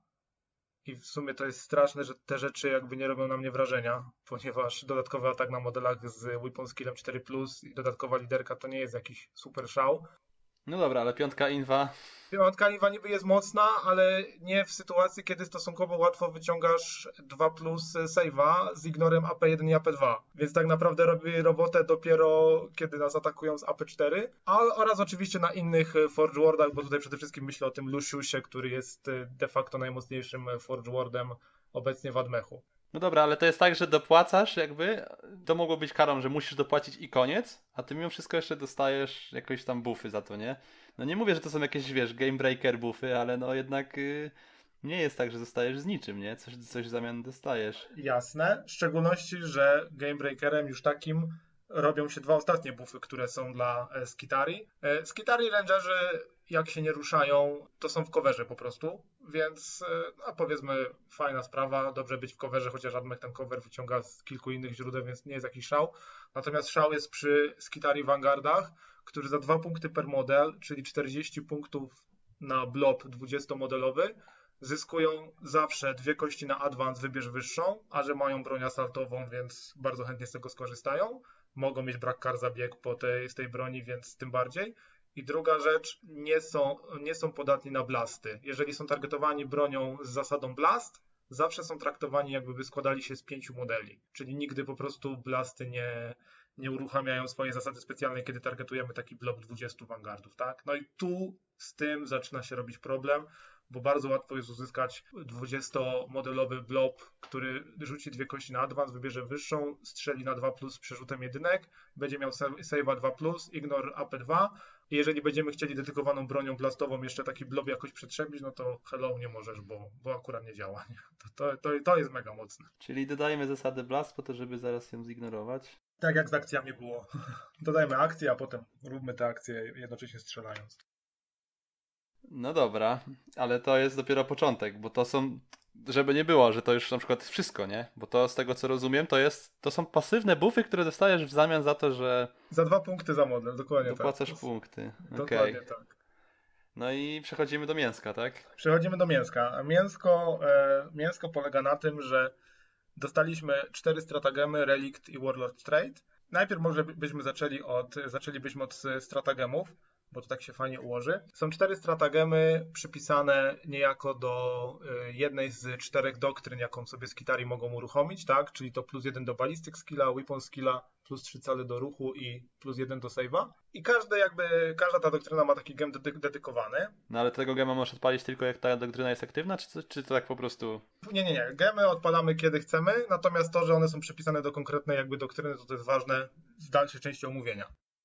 Speaker 3: I w sumie to jest straszne, że te rzeczy jakby nie robią na mnie wrażenia, ponieważ dodatkowy atak na modelach z Weapon Skillem cztery plus i dodatkowa liderka to nie jest jakiś super szał.
Speaker 1: No dobra, ale piątka inwa.
Speaker 3: Piątka inwa niby jest mocna, ale nie w sytuacji, kiedy stosunkowo łatwo wyciągasz dwa plus save'a z ignorem A P jeden i A P dwa. Więc tak naprawdę robi robotę dopiero kiedy nas atakują z A P cztery, a, oraz oczywiście na innych Forge Wardach, bo tutaj przede wszystkim myślę o tym Luciusie, który jest de facto najmocniejszym Forge Wardem obecnie w Admechu.
Speaker 1: No dobra, ale to jest tak, że dopłacasz jakby, to mogło być karą, że musisz dopłacić i koniec, a ty mimo wszystko jeszcze dostajesz jakieś tam buffy za to, nie? No nie mówię, że to są jakieś, wiesz, game breaker buffy, ale no jednak yy, nie jest tak, że dostajesz z niczym, nie? Coś, coś w zamian dostajesz.
Speaker 3: Jasne, w szczególności, że game breakerem już takim robią się dwa ostatnie buffy, które są dla e, Skitari. E, Skitari Rangerzy, jak się nie ruszają, to są w coverze po prostu, więc e, no, powiedzmy fajna sprawa, dobrze być w coverze, chociaż Admech ten cover wyciąga z kilku innych źródeł, więc nie jest jakiś szał. Natomiast szał jest przy Skitari Vanguardach, którzy za dwa punkty per model, czyli czterdzieści punktów na blob dwudziestomodelowy, zyskują zawsze dwie kości na advance, wybierz wyższą, a że mają broń asaltową, więc bardzo chętnie z tego skorzystają. Mogą mieć brak kar za bieg po tej, z tej broni, więc tym bardziej. I druga rzecz, nie są, nie są podatni na blasty. Jeżeli są targetowani bronią z zasadą blast, zawsze są traktowani jakby składali się z pięciu modeli. Czyli nigdy po prostu blasty nie, nie uruchamiają swojej zasady specjalnej, kiedy targetujemy taki blob dwudziestu Vanguardów, tak? No i tu z tym zaczyna się robić problem, bo bardzo łatwo jest uzyskać dwudziestomodelowy blob, który rzuci dwie kości na advance, wybierze wyższą, strzeli na dwa plus z przerzutem jedynek, będzie miał save'a dwa plus, ignore A P dwa. I jeżeli będziemy chcieli dedykowaną bronią blastową jeszcze taki blob jakoś przetrzebić, no to hello, nie możesz, bo, bo akurat nie działa. Nie? To, to, to, to jest mega mocne.
Speaker 1: Czyli dodajemy zasadę blast po to, żeby zaraz ją zignorować.
Speaker 3: Tak jak z akcjami było. Dodajmy akcję, a potem róbmy te akcje jednocześnie strzelając.
Speaker 1: No dobra, ale to jest dopiero początek, bo to są, żeby nie było, że to już na przykład wszystko, nie? Bo to z tego co rozumiem, to jest, to są pasywne buffy, które dostajesz w zamian za to, że
Speaker 3: Za dwa punkty za model, dokładnie
Speaker 1: dopłacasz
Speaker 3: tak.
Speaker 1: punkty.
Speaker 3: Dokładnie
Speaker 1: Okay.
Speaker 3: tak.
Speaker 1: No i przechodzimy do mięska, tak?
Speaker 3: Przechodzimy do mięska. Mięsko, e, mięsko polega na tym, że dostaliśmy cztery stratagemy, Relict i Warlord Trade. Najpierw może byśmy zaczęli od, zaczęlibyśmy od stratagemów, bo to tak się fajnie ułoży. Są cztery stratagemy przypisane niejako do jednej z czterech doktryn, jaką sobie Skitari mogą uruchomić, tak? Czyli to plus jeden do ballistic skilla, weapon skilla, plus trzy cale do ruchu i plus jeden do save'a. I każde jakby, każda ta doktryna ma taki gem dedy- dedykowany.
Speaker 1: No ale tego gema możesz odpalić tylko jak ta doktryna jest aktywna, czy to, czy to tak po prostu...
Speaker 3: Nie, nie, nie. Gemy odpalamy kiedy chcemy, natomiast to, że one są przypisane do konkretnej jakby doktryny, to to jest ważne w dalszej części omówienia.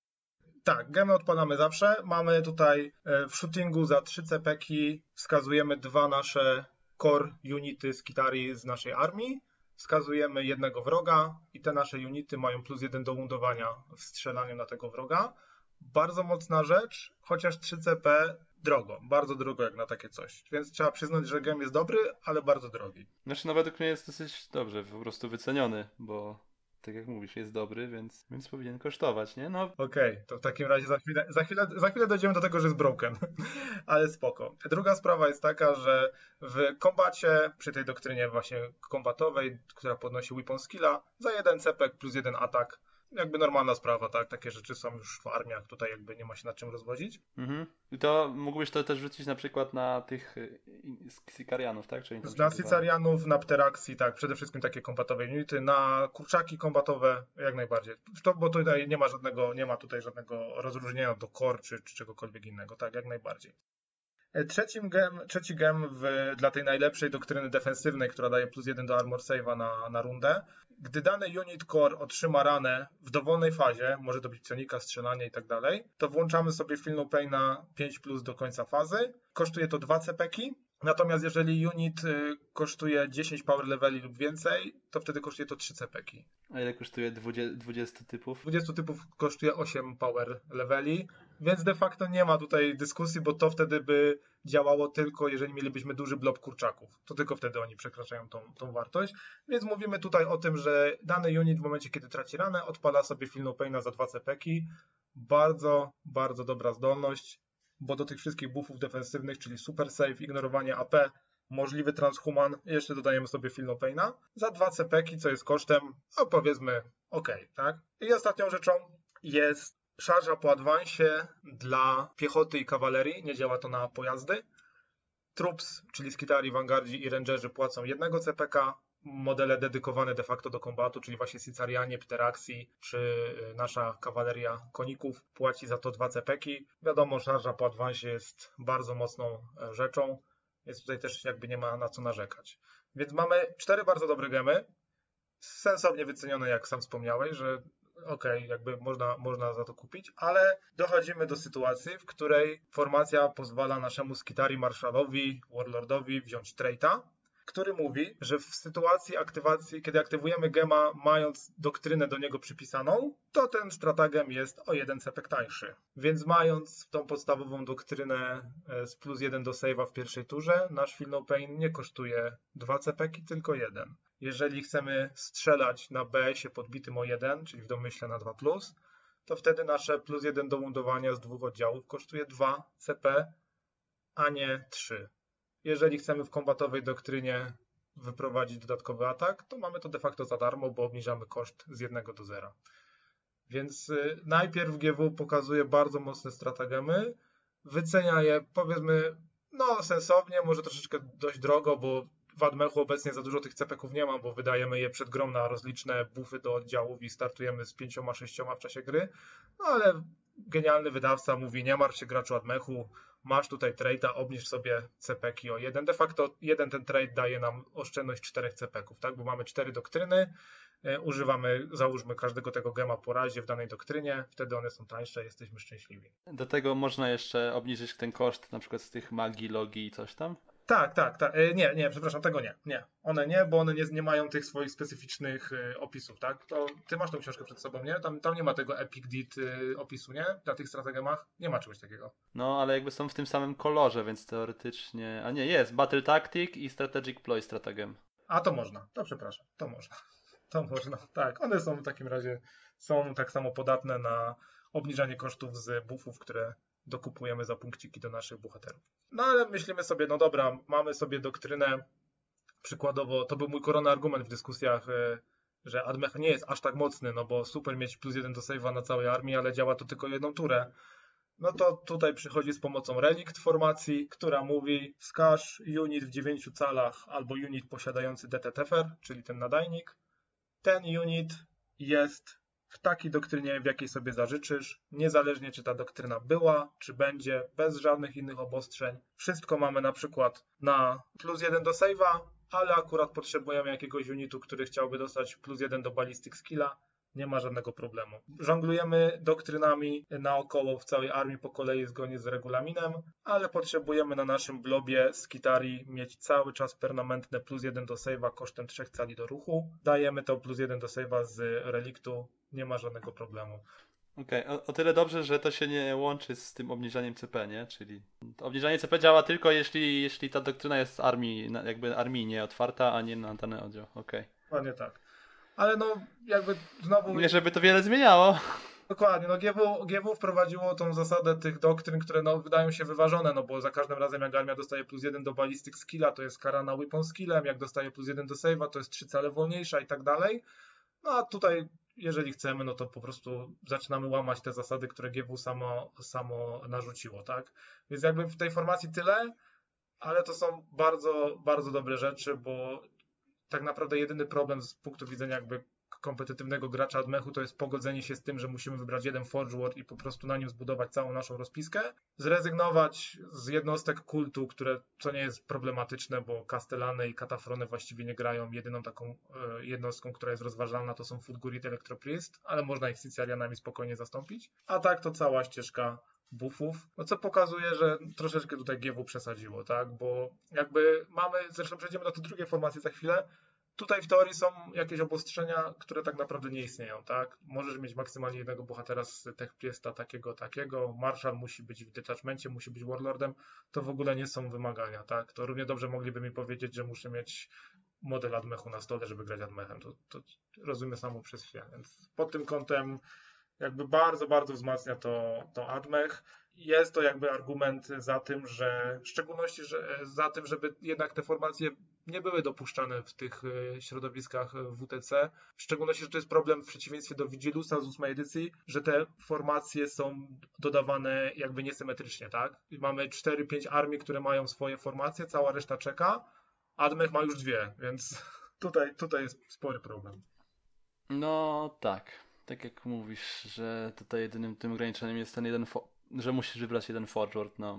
Speaker 3: Tak, gemy odpalamy zawsze. Mamy tutaj w shootingu za trzy cepeki wskazujemy dwa nasze core unity Skitari z naszej armii. Wskazujemy jednego wroga i te nasze unity mają plus jeden do woundowania w strzelaniu na tego wroga. Bardzo mocna rzecz, chociaż trzy C P drogo, bardzo drogo jak na takie coś. Więc trzeba przyznać, że gem jest dobry, ale bardzo drogi.
Speaker 1: Znaczy no według mnie jest dosyć dobrze, po prostu wyceniony, bo... Tak jak mówisz, jest dobry, więc, więc powinien kosztować, nie? No.
Speaker 3: Okej, okay, to w takim razie za chwilę, za, chwilę, za chwilę dojdziemy do tego, że jest broken, ale spoko. Druga sprawa jest taka, że w kombacie, przy tej doktrynie właśnie kombatowej, która podnosi weapon skilla, za jeden cepek plus jeden atak, jakby normalna sprawa, tak? Takie rzeczy są już w armiach, tutaj jakby nie ma się nad czym rozwodzić.
Speaker 1: Mhm. I to mógłbyś to też rzucić na przykład na tych Sicarianów, tak? Czyli
Speaker 3: na Sicarianów, na Pteraxi, tak, przede wszystkim takie kombatowe unity, na kurczaki kombatowe jak najbardziej. To, bo tutaj nie ma żadnego, nie ma tutaj żadnego rozróżnienia do core czy, czy czegokolwiek innego, tak, jak najbardziej. Trzecim gem, trzeci gem w, dla tej najlepszej doktryny defensywnej, która daje plus jeden do armor save'a na, na rundę. Gdy dany unit core otrzyma ranę w dowolnej fazie, może to być psionika, strzelanie i tak dalej, to włączamy sobie Feel No Pain na pięć plus do końca fazy. Kosztuje to dwa cepeki. Natomiast jeżeli unit kosztuje dziesięć power leveli lub więcej, to wtedy kosztuje to trzy cepeki.
Speaker 1: A ile kosztuje dwadzieścia typów?
Speaker 3: dwadzieścia typów kosztuje osiem power leveli, więc de facto nie ma tutaj dyskusji, bo to wtedy by działało tylko, jeżeli mielibyśmy duży blob kurczaków. To tylko wtedy oni przekraczają tą, tą wartość. Więc mówimy tutaj o tym, że dany unit w momencie, kiedy traci ranę, odpala sobie Feel No Paina za dwa cepeki. Bardzo, bardzo dobra zdolność, bo do tych wszystkich buffów defensywnych, czyli super save, ignorowanie A P, możliwy transhuman, jeszcze dodajemy sobie Feel No Paina za dwa cepeki, co jest kosztem, no powiedzmy, ok, tak? I ostatnią rzeczą jest szarża po adwansie dla piechoty i kawalerii, nie działa to na pojazdy. Troops, czyli skitari, vanguardzi i rangerzy płacą jednego cepeka, modele dedykowane de facto do kombatu, czyli właśnie Sicarianie, Pteraxi czy nasza kawaleria koników płaci za to dwa cepeki. Wiadomo, szarża po adwansie jest bardzo mocną rzeczą, więc tutaj też jakby nie ma na co narzekać. Więc mamy cztery bardzo dobre gemy, sensownie wycenione, jak sam wspomniałeś, że okej, okay, jakby można, można za to kupić, ale dochodzimy do sytuacji, w której formacja pozwala naszemu skitari marszalowi, warlordowi wziąć traita, który mówi, że w sytuacji aktywacji, kiedy aktywujemy gema mając doktrynę do niego przypisaną, to ten stratagem jest o jeden cepek tańszy. Więc mając tą podstawową doktrynę z plus jeden do save'a w pierwszej turze, nasz Feel No Pain nie kosztuje dwa cepeki, tylko jeden. Jeżeli chcemy strzelać na B S-ie podbitym o jeden, czyli w domyśle na dwa plus, to wtedy nasze plus jeden do wundowania z dwóch oddziałów kosztuje dwa C P, a nie trzy. Jeżeli chcemy w kombatowej doktrynie wyprowadzić dodatkowy atak, to mamy to de facto za darmo, bo obniżamy koszt z jednego do zera. Więc najpierw G W pokazuje bardzo mocne stratagemy, wycenia je powiedzmy no sensownie, może troszeczkę dość drogo, bo w Admechu obecnie za dużo tych cepeków nie ma, bo wydajemy je przed grą na rozliczne buffy do oddziałów i startujemy z pięcioma, sześcioma w czasie gry. No ale genialny wydawca mówi, nie martw się graczu Admechu, masz tutaj trade'a, obniż sobie cepeki o jeden. De facto jeden ten trade daje nam oszczędność czterech cepeków, tak? Bo mamy cztery doktryny, używamy, załóżmy, każdego tego gema po razie w danej doktrynie, wtedy one są tańsze, jesteśmy szczęśliwi.
Speaker 1: Do tego można jeszcze obniżyć ten koszt na przykład z tych magii, logi i coś tam?
Speaker 3: Tak, tak, tak. Nie, nie, przepraszam, tego nie. Nie. One nie, bo one nie, nie mają tych swoich specyficznych opisów, tak? To ty masz tą książkę przed sobą, nie? Tam, tam nie ma tego Epic Deed opisu, nie? Na tych strategemach nie ma czegoś takiego.
Speaker 1: No, ale jakby są w tym samym kolorze, więc teoretycznie... A nie, jest Battle Tactic i Strategic Ploy strategem.
Speaker 3: A to można, to przepraszam, to można. To można, tak. One są w takim razie, są tak samo podatne na obniżanie kosztów z buffów, które dokupujemy za punkciki do naszych bohaterów. No ale myślimy sobie, no dobra, mamy sobie doktrynę, przykładowo, to był mój korona argument w dyskusjach, że Admech nie jest aż tak mocny, no bo super mieć plus jeden do save'a na całej armii, ale działa to tylko jedną turę. No to tutaj przychodzi z pomocą relikt formacji, która mówi wskaż unit w dziewięciu calach albo unit posiadający D T Tefer, czyli ten nadajnik. Ten unit jest w takiej doktrynie, w jakiej sobie zażyczysz, niezależnie czy ta doktryna była, czy będzie, bez żadnych innych obostrzeń. Wszystko mamy na przykład na plus jeden do save'a, ale akurat potrzebujemy jakiegoś unitu, który chciałby dostać plus jeden do ballistic skilla. Nie ma żadnego problemu. Żonglujemy doktrynami naokoło w całej armii po kolei zgodnie z regulaminem, ale potrzebujemy na naszym blobie skitari mieć cały czas permanentne plus jeden do save'a kosztem trzech cali do ruchu. Dajemy to plus jeden do save'a z reliktu, nie ma żadnego problemu.
Speaker 1: Okej, okay. o, o tyle dobrze, że to się nie łączy z tym obniżaniem C P, nie? Czyli obniżanie C P działa tylko jeśli, jeśli ta doktryna jest armii, jakby armijnie otwarta, a nie na dany oddział. Okej. Okay.
Speaker 3: Dokładnie tak. Ale no jakby znowu...
Speaker 1: Nie, żeby to wiele zmieniało.
Speaker 3: Dokładnie, no G W, G W wprowadziło tą zasadę tych doktryn, które no wydają się wyważone, no bo za każdym razem jak armia dostaje plus jeden do ballistic skilla, to jest karana weapon skillem, jak dostaje plus jeden do save'a, to jest trzy cale wolniejsza i tak dalej. No a tutaj jeżeli chcemy, no to po prostu zaczynamy łamać te zasady, które G W samo, samo narzuciło, tak? Więc jakby w tej formacji tyle, ale to są bardzo, bardzo dobre rzeczy, bo tak naprawdę jedyny problem z punktu widzenia jakby kompetytywnego gracza Admechu to jest pogodzenie się z tym, że musimy wybrać jeden Forge World i po prostu na nim zbudować całą naszą rozpiskę. Zrezygnować z jednostek kultu, które co nie jest problematyczne, bo Castellany i Katafrony właściwie nie grają. Jedyną taką e, jednostką, która jest rozważalna, to są Futgurid, Electropriest, ale można ich Sicilianami spokojnie zastąpić. A tak to cała ścieżka buffów, no co pokazuje, że troszeczkę tutaj G W przesadziło, tak, bo jakby mamy, zresztą przejdziemy do tej drugiej formacji za chwilę, tutaj w teorii są jakieś obostrzenia, które tak naprawdę nie istnieją, tak, możesz mieć maksymalnie jednego bohatera z Tech Priesta takiego, takiego, Marshal musi być w detachmencie, musi być Warlordem, to w ogóle nie są wymagania, tak, to równie dobrze mogliby mi powiedzieć, że muszę mieć model Admechu na stole, żeby grać Admechem, to, to rozumiem samo przez chwilę, więc pod tym kątem jakby bardzo, bardzo wzmacnia to, to Admech. Jest to jakby argument za tym, że w szczególności że, za tym, żeby jednak te formacje nie były dopuszczane w tych środowiskach W T C. W szczególności, że to jest problem w przeciwieństwie do Vigilusa z ósmej edycji, że te formacje są dodawane jakby niesymetrycznie, tak? Mamy cztery pięć armii, które mają swoje formacje, cała reszta czeka. Admech ma już dwie, więc tutaj, tutaj jest spory problem.
Speaker 1: No tak. Tak jak mówisz, że tutaj jedynym tym ograniczeniem jest ten jeden, fo- że musisz wybrać jeden Forge World, no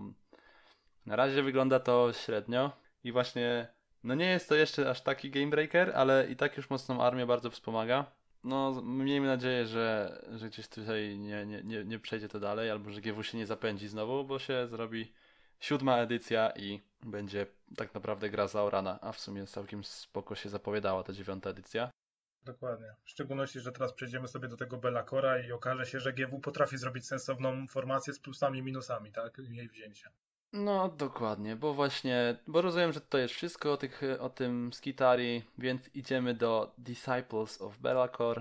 Speaker 1: na razie wygląda to średnio i właśnie, no nie jest to jeszcze aż taki game breaker, ale i tak już mocną armię bardzo wspomaga. No miejmy nadzieję, że, że gdzieś tutaj nie, nie, nie, nie przejdzie to dalej, albo że G W się nie zapędzi znowu, bo się zrobi siódma edycja i będzie tak naprawdę gra zaorana, a w sumie całkiem spoko się zapowiadała ta dziewiąta edycja.
Speaker 3: Dokładnie. W szczególności, że teraz przejdziemy sobie do tego Bellacora i okaże się, że G W potrafi zrobić sensowną formację z plusami i minusami, tak? Jej wzięcia.
Speaker 1: No dokładnie, bo właśnie, bo rozumiem, że to jest wszystko o, tych, o tym Skitarii, więc idziemy do Disciples of Be'lakor.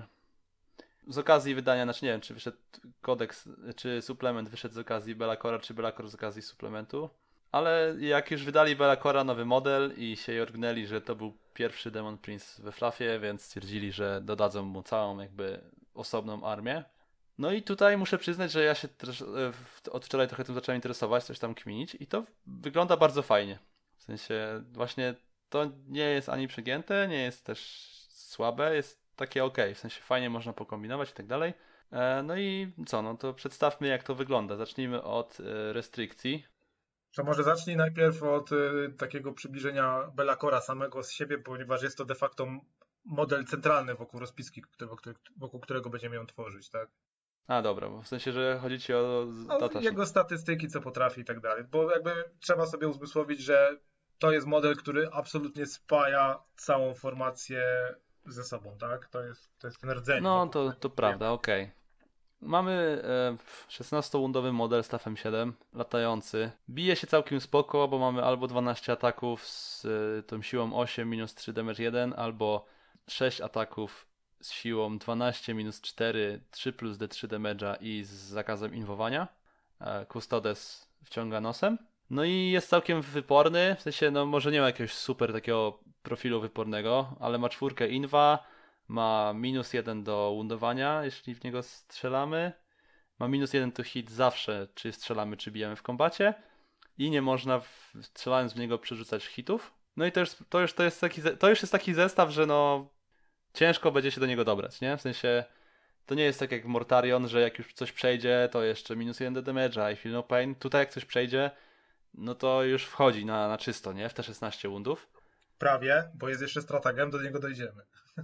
Speaker 1: Z okazji wydania, znaczy nie wiem, czy wyszedł kodeks, czy suplement wyszedł z okazji Bellacora, czy Be'lakor z okazji suplementu. Ale jak już wydali Bellacora nowy model i się jorgnęli, że to był pierwszy Demon Prince we Fluffie, więc stwierdzili, że dodadzą mu całą jakby osobną armię. No i tutaj muszę przyznać, że ja się też od wczoraj trochę tym zacząłem interesować, coś tam kminić i to wygląda bardzo fajnie. W sensie właśnie to nie jest ani przegięte, nie jest też słabe, jest takie ok, w sensie fajnie można pokombinować i tak dalej. No i co, no to przedstawmy jak to wygląda. Zacznijmy od restrykcji.
Speaker 3: To może zacznij najpierw od y, takiego przybliżenia Bellacora samego z siebie, ponieważ jest to de facto model centralny wokół rozpiski, wokół, wokół którego będziemy ją tworzyć, tak?
Speaker 1: A dobra, bo w sensie, że chodzi ci o
Speaker 3: no, jego statystyki, co potrafi i tak dalej, bo jakby trzeba sobie uzmysłowić, że to jest model, który absolutnie spaja całą formację ze sobą, tak? To jest, to jest ten rdzeń.
Speaker 1: No to, to prawda, okej. Okay. Mamy e, szesnastowundowy model z F M siedem, latający. Bije się całkiem spoko, bo mamy albo dwanaście ataków z e, tą siłą osiem minus trzy damage jeden, albo sześć ataków z siłą dwanaście minus cztery, trzy plus D trzy damage'a i z zakazem inwowania. E, Custodes wciąga nosem. No i jest całkiem wyporny, w sensie no może nie ma jakiegoś super takiego profilu wypornego, ale ma czwórkę inwa. Ma minus jeden do woundowania, jeśli w niego strzelamy. Ma minus jeden to hit zawsze, czy strzelamy, czy bijemy w kombacie. I nie można w, strzelając w niego przerzucać hitów. No i to już, to, już, to, jest taki, to już jest taki zestaw, że no ciężko będzie się do niego dobrać, nie? W sensie to nie jest tak jak Mortarion, że jak już coś przejdzie, to jeszcze minus jeden do damage'a i feel no pain. Tutaj jak coś przejdzie, no to już wchodzi na, na czysto, nie? W te szesnaście woundów.
Speaker 3: Prawie, bo jest jeszcze strategem, do niego dojdziemy.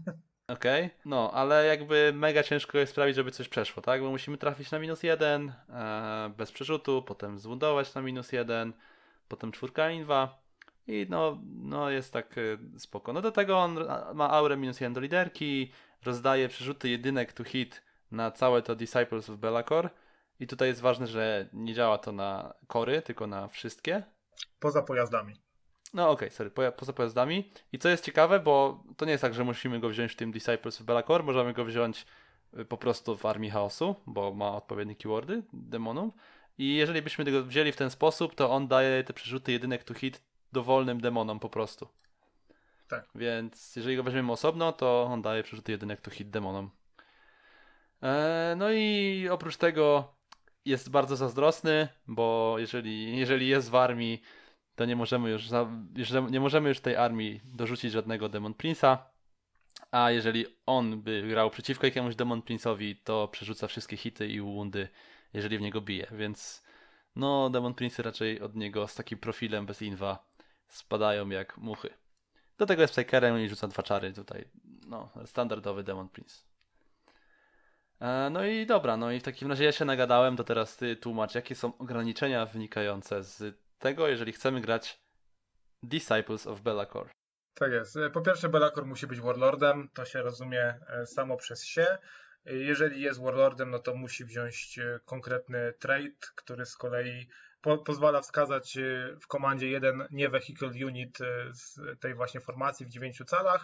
Speaker 1: Okej, okay. No, ale jakby mega ciężko jest sprawić, żeby coś przeszło, tak? Bo musimy trafić na minus jeden, e, bez przerzutu, potem zwundować na minus jeden, potem czwórka inwa i no, no jest tak e, spoko. No do tego on ma aurę minus jeden do liderki, rozdaje przerzuty jedynek to hit na całe to Disciples of Be'lakor i tutaj jest ważne, że nie działa to na kory, tylko na wszystkie.
Speaker 3: Poza pojazdami.
Speaker 1: No okej, okay, sorry, poja- poza pojazdami. I co jest ciekawe, bo to nie jest tak, że musimy go wziąć w tym Disciples of Be'lakor, możemy go wziąć po prostu w Armii Chaosu, bo ma odpowiednie keywordy demonów. I jeżeli byśmy go wzięli w ten sposób, to on daje te przerzuty jedynek to hit dowolnym demonom po prostu.
Speaker 3: Tak.
Speaker 1: Więc jeżeli go weźmiemy osobno, to on daje przerzuty jedynek to hit demonom. Eee, no i oprócz tego jest bardzo zazdrosny, bo jeżeli, jeżeli jest w armii, to nie możemy już, za, już nie możemy już tej armii dorzucić żadnego Demon Prince'a. A jeżeli on by grał przeciwko jakiemuś Demon Prince'owi, to przerzuca wszystkie hity i woundy, jeżeli w niego bije, więc no Demon Prince raczej od niego z takim profilem bez inwa spadają jak muchy. Do tego jest Psykerem i rzuca dwa czary tutaj, no standardowy Demon Prince. E, no i dobra, no i w takim razie ja się nagadałem, to teraz ty tłumacz, jakie są ograniczenia wynikające z tego, jeżeli chcemy grać Disciples of Be'lakor.
Speaker 3: Tak jest. Po pierwsze, Be'lakor musi być Warlordem, to się rozumie samo przez się. Jeżeli jest Warlordem, no to musi wziąć konkretny trait, który z kolei po pozwala wskazać w komandzie jeden nie-vehicle unit z tej właśnie formacji w dziewięciu calach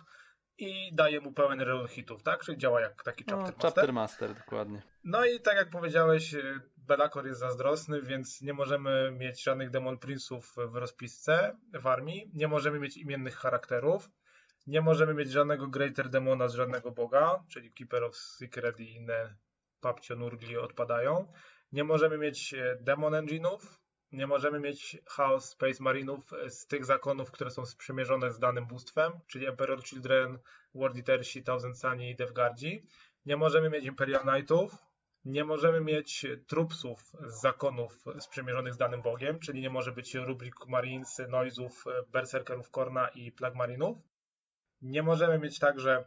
Speaker 3: i daje mu pełen reroll hitów, tak? Czyli działa jak taki Chapter
Speaker 1: no,
Speaker 3: Master.
Speaker 1: Chapter Master, dokładnie.
Speaker 3: No i tak jak powiedziałeś, Be'lakor jest zazdrosny, więc nie możemy mieć żadnych Demon Prince'ów w rozpisce w armii, nie możemy mieć imiennych charakterów, nie możemy mieć żadnego Greater Demona z żadnego boga, czyli Keeper of Secret i inne papcio nurgli odpadają. Nie możemy mieć Demon Engine'ów, nie możemy mieć Chaos Space Marinów z tych zakonów, które są sprzymierzone z danym bóstwem, czyli Emperor Children, World Eatersi, Thousand Sunny i Devgardzi. Nie możemy mieć Imperial Knightów, nie możemy mieć trupsów z zakonów sprzymierzonych z danym bogiem, czyli nie może być Rubric Marines, Noizów, Berserkerów Korna i Plague Marinów. Nie możemy mieć także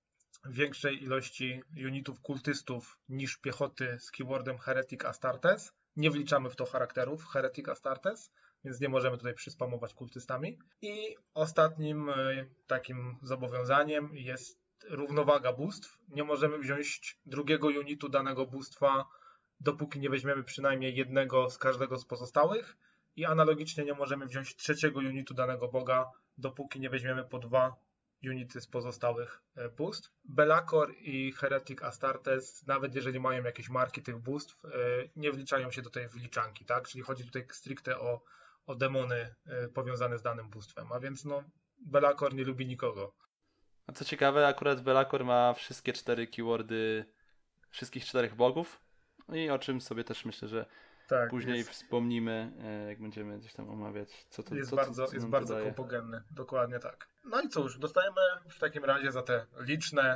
Speaker 3: większej ilości unitów kultystów niż piechoty z keywordem Heretic Astartes. Nie wliczamy w to charakterów Heretic Astartes, więc nie możemy tutaj przyspamować kultystami. I ostatnim takim zobowiązaniem jest równowaga bóstw. Nie możemy wziąć drugiego unitu danego bóstwa, dopóki nie weźmiemy przynajmniej jednego z każdego z pozostałych. I analogicznie nie możemy wziąć trzeciego unitu danego boga, dopóki nie weźmiemy po dwa unity z pozostałych bóstw. Be'lakor i Heretic Astartes, nawet jeżeli mają jakieś marki tych bóstw, nie wliczają się do tej wliczanki, tak? Czyli chodzi tutaj stricte o, o demony powiązane z danym bóstwem. A więc no, Be'lakor nie lubi nikogo.
Speaker 1: A co ciekawe, akurat Be'lakor ma wszystkie cztery keywordy wszystkich czterech bogów i o czym sobie też myślę, że
Speaker 3: tak,
Speaker 1: później
Speaker 3: jest,
Speaker 1: wspomnimy, jak będziemy gdzieś tam omawiać, co to
Speaker 3: jest
Speaker 1: co,
Speaker 3: bardzo,
Speaker 1: co, co
Speaker 3: jest
Speaker 1: nam
Speaker 3: bardzo
Speaker 1: dodaje.
Speaker 3: kompogenny, dokładnie tak. No i cóż, dostajemy w takim razie za te liczne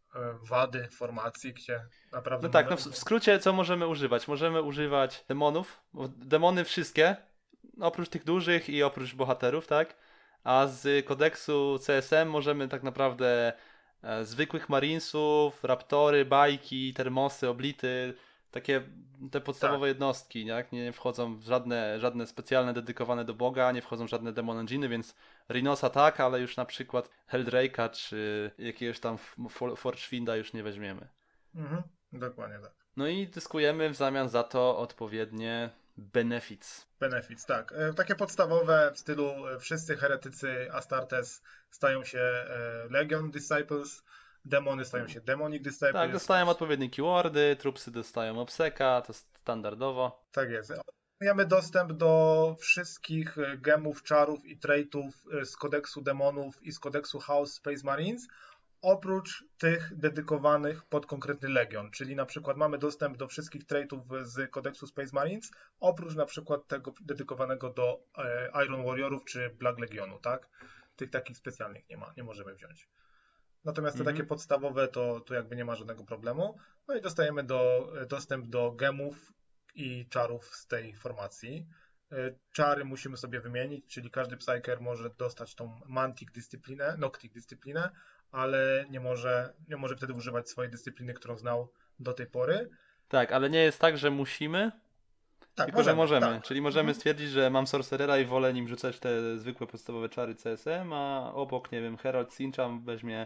Speaker 3: wady formacji, gdzie naprawdę...
Speaker 1: No tak,
Speaker 3: mamy...
Speaker 1: no w skrócie co możemy używać? Możemy używać demonów, bo demony wszystkie, oprócz tych dużych i oprócz bohaterów, tak? A z kodeksu C S M możemy tak naprawdę e, zwykłych marinesów, raptory, bajki, termosy, oblity, takie te podstawowe
Speaker 3: tak.
Speaker 1: jednostki, tak? Nie wchodzą w żadne, żadne specjalne dedykowane do boga, nie wchodzą w żadne demon engine, więc Rhinosa tak, ale już na przykład Heldrake'a czy jakiegoś tam Forgefinda już nie weźmiemy.
Speaker 3: Mhm, dokładnie tak.
Speaker 1: No i dyskujemy w zamian za to odpowiednie benefits.
Speaker 3: Benefits, tak. Takie podstawowe w stylu wszyscy heretycy Astartes stają się Legion Disciples, demony stają się Demonic Disciples.
Speaker 1: Tak, dostają odpowiednie keywordy, trupsy dostają obseka, to standardowo.
Speaker 3: Tak jest. Mamy dostęp do wszystkich gemów, czarów i traitów z kodeksu demonów i z kodeksu Chaos Space Marines, oprócz tych dedykowanych pod konkretny legion, czyli na przykład mamy dostęp do wszystkich traitów z kodeksu Space Marines, oprócz na przykład tego dedykowanego do Iron Warriorów czy Black Legionu, tak? Tych takich specjalnych nie ma, nie możemy wziąć. Natomiast te
Speaker 1: Mhm.
Speaker 3: takie podstawowe to, to jakby nie ma żadnego problemu. No i dostajemy do, dostęp do gemów i czarów z tej formacji. Czary musimy sobie wymienić, czyli każdy Psyker może dostać tą Mantic dyscyplinę, Noctic dyscyplinę, ale nie może, nie może wtedy używać swojej dyscypliny, którą znał do tej pory.
Speaker 1: Tak, ale nie jest tak, że musimy,
Speaker 3: Tak,
Speaker 1: tylko
Speaker 3: możemy,
Speaker 1: że możemy.
Speaker 3: tak.
Speaker 1: Czyli możemy
Speaker 3: Mhm.
Speaker 1: stwierdzić, że mam Sorcerera i wolę nim rzucać te zwykłe podstawowe czary C S M, a obok, nie wiem, Herald Sincham weźmie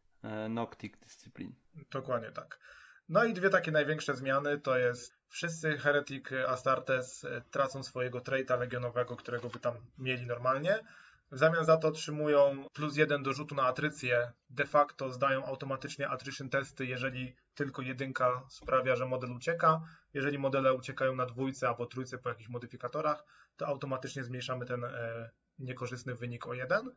Speaker 1: e, Noctic Discipline.
Speaker 3: Dokładnie tak. No i dwie takie największe zmiany to jest wszyscy Heretic Astartes tracą swojego traita legionowego, którego by tam mieli normalnie. W zamian za to otrzymują plus jeden do rzutu na atrycję. De facto zdają automatycznie attrition testy, jeżeli tylko jedynka sprawia, że model ucieka. Jeżeli modele uciekają na dwójce albo trójce po jakichś modyfikatorach, to automatycznie zmniejszamy ten e, niekorzystny wynik o jeden.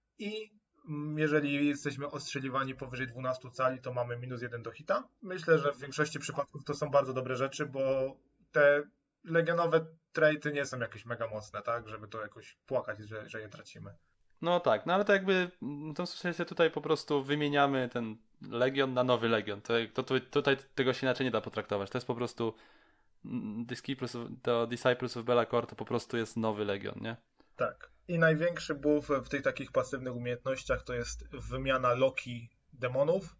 Speaker 3: I jeżeli jesteśmy ostrzeliwani powyżej dwunastu cali, to mamy minus jeden do hita. Myślę, że w większości przypadków to są bardzo dobre rzeczy, bo te legionowe traity nie są jakieś mega mocne, tak, żeby to jakoś płakać, że, że je tracimy.
Speaker 1: No tak, no ale to jakby w tym sensie tutaj po prostu wymieniamy ten Legion na nowy Legion. To, to, to, tutaj tego się inaczej nie da potraktować. To jest po prostu Disciples, to Disciples of Be'lakor to po prostu jest nowy Legion, nie?
Speaker 3: Tak. I największy buff w tych takich pasywnych umiejętnościach to jest wymiana Loki demonów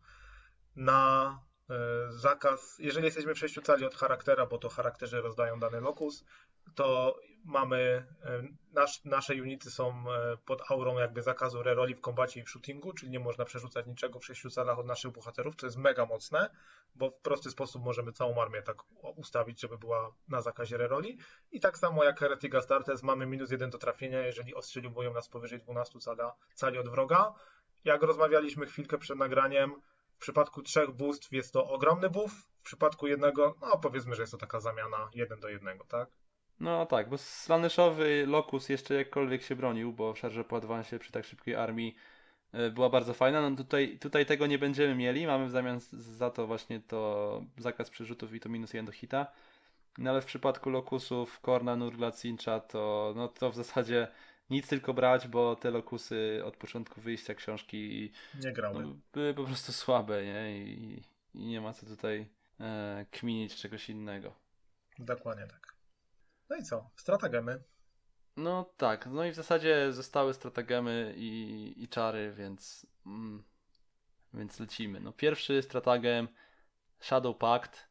Speaker 3: na y, zakaz. Jeżeli jesteśmy w sześciu cali od charaktera, bo to charakterzy rozdają dany lokus, to mamy y, nasz, nasze unity są y, pod aurą jakby zakazu reroli w kombacie i w shootingu, czyli nie można przerzucać niczego w sześciu calach od naszych bohaterów, co jest mega mocne, bo w prosty sposób możemy całą armię tak ustawić, żeby była na zakazie reroli. I tak samo jak Heretic Astartes mamy minus jeden do trafienia, jeżeli ostrzeliwują nas powyżej dwunastu cala, cali od wroga. Jak rozmawialiśmy chwilkę przed nagraniem, w przypadku trzech bóstw jest to ogromny buff, w przypadku jednego, no powiedzmy, że jest to taka zamiana jeden do jednego, tak?
Speaker 1: No tak, bo Slaneshowy Locus jeszcze jakkolwiek się bronił, bo w Charge po Advance'ie przy tak szybkiej armii y, była bardzo fajna. No tutaj, tutaj tego nie będziemy mieli, mamy w zamian za to właśnie to zakaz przerzutów i to minus jeden do hita. No ale w przypadku Locusów, Korna, Nurgla, Cincha to, no to w zasadzie nic tylko brać, bo te Locusy od początku wyjścia książki
Speaker 3: Nie grały.
Speaker 1: no, były po prostu słabe, nie? I, i nie ma co tutaj e, kminić czegoś innego.
Speaker 3: Dokładnie tak. No i co? Stratagemy.
Speaker 1: No tak, no i w zasadzie zostały stratagemy i, i czary, więc, mm, więc lecimy. No pierwszy stratagem Shadow Pact.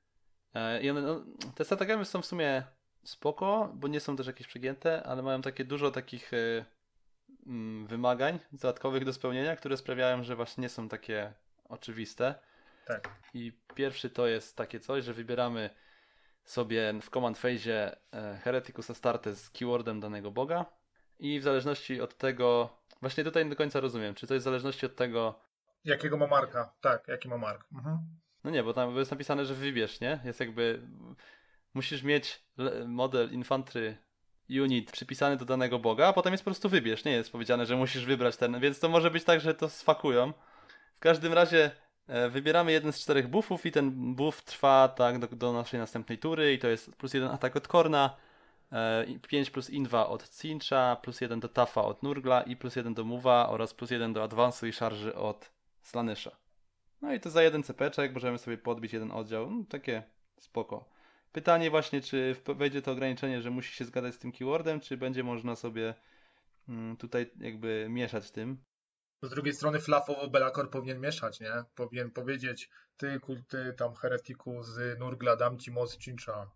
Speaker 1: E, i one, no, te stratagemy są w sumie spoko, bo nie są też jakieś przegięte, ale mają takie dużo takich e, mm, wymagań dodatkowych do spełnienia, które sprawiają, że właśnie nie są takie oczywiste.
Speaker 3: Tak.
Speaker 1: I pierwszy to jest takie coś, że wybieramy sobie w command phase Hereticus Astartes z keywordem danego boga i w zależności od tego, właśnie tutaj nie do końca rozumiem, czy to jest w zależności od tego,
Speaker 3: Jakiego ma marka? Tak, jaki ma mark. Mhm.
Speaker 1: no nie, bo tam jest napisane, że wybierz, nie? Jest jakby, musisz mieć le- model infantry unit przypisany do danego boga, a potem jest po prostu wybierz, nie jest powiedziane, że musisz wybrać ten, więc to może być tak, że to sfakują. W każdym razie e, wybieramy jeden z czterech buffów i ten buff trwa tak do, do naszej następnej tury i to jest plus jeden atak od Korna, e, pięć plus inwa od Cincha, plus jeden do Tafa od Nurgla i plus jeden do Move'a oraz plus jeden do Advance'u i szarży od Slanesha. No i to za jeden cepeczek możemy sobie podbić jeden oddział, no, takie spoko. Pytanie właśnie, czy w- wejdzie to ograniczenie, że musi się zgadzać z tym keywordem, czy będzie można sobie mm, tutaj jakby mieszać tym.
Speaker 3: Z drugiej strony flafowo Be'lakor powinien mieszać, nie? Powinien powiedzieć, ty, kul- ty tam heretiku z Nurgla, dam ci moc Cincha.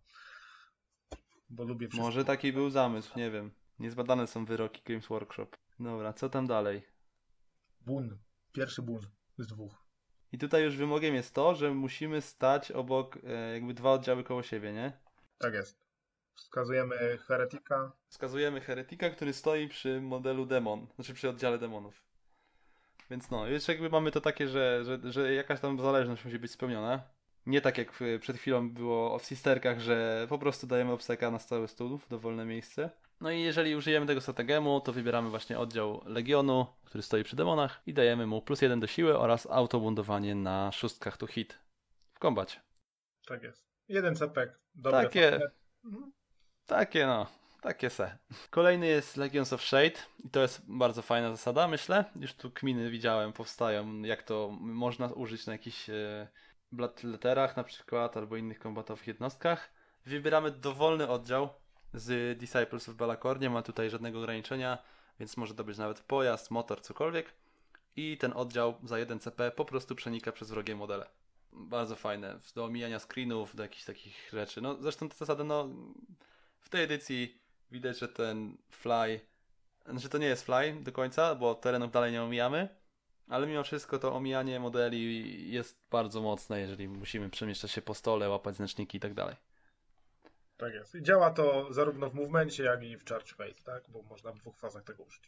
Speaker 3: Bo lubię wszystko.
Speaker 1: Może taki był zamysł, nie wiem. Niezbadane są wyroki Games Workshop. Dobra, co tam dalej?
Speaker 3: Bun. Pierwszy bun z dwóch.
Speaker 1: I tutaj już wymogiem jest to, że musimy stać obok e, jakby dwa oddziały koło siebie, nie?
Speaker 3: Tak jest. Wskazujemy heretika.
Speaker 1: Wskazujemy heretika, który stoi przy modelu demon, znaczy przy oddziale demonów. Więc no, już jakby mamy to takie, że, że, że jakaś tam zależność musi być spełniona. Nie tak jak w- przed chwilą było w Sisterkach, że po prostu dajemy obsteka na stały stół w dowolne miejsce. No i jeżeli użyjemy tego strategemu, to wybieramy właśnie oddział Legionu, który stoi przy demonach i dajemy mu plus jeden do siły oraz autobundowanie na szóstkach to hit w kombacie.
Speaker 3: Tak jest. Jeden cepek. Dobre
Speaker 1: Takie,
Speaker 3: fajne. Mhm.
Speaker 1: takie no, takie se. Kolejny jest Legions of Shade i to jest bardzo fajna zasada, myślę. Już tu kminy widziałem, powstają, jak to można użyć na jakichś e, blood letterach na przykład, albo innych kombatowych jednostkach. Wybieramy dowolny oddział z Disciples of Be'lakor, nie ma tutaj żadnego ograniczenia, więc może to być nawet pojazd, motor, cokolwiek. I ten oddział za jeden C P po prostu przenika przez wrogie modele. Bardzo fajne, do omijania screenów, do jakichś takich rzeczy. No zresztą te zasady, no w tej edycji widać, że ten fly, znaczy to nie jest fly do końca, bo terenów dalej nie omijamy, ale mimo wszystko to omijanie modeli jest bardzo mocne, jeżeli musimy przemieszczać się po stole, łapać znaczniki i tak dalej.
Speaker 3: Tak jest. I działa to zarówno w movemencie, jak i w charge phase, tak? Bo można w dwóch fazach tego użyć.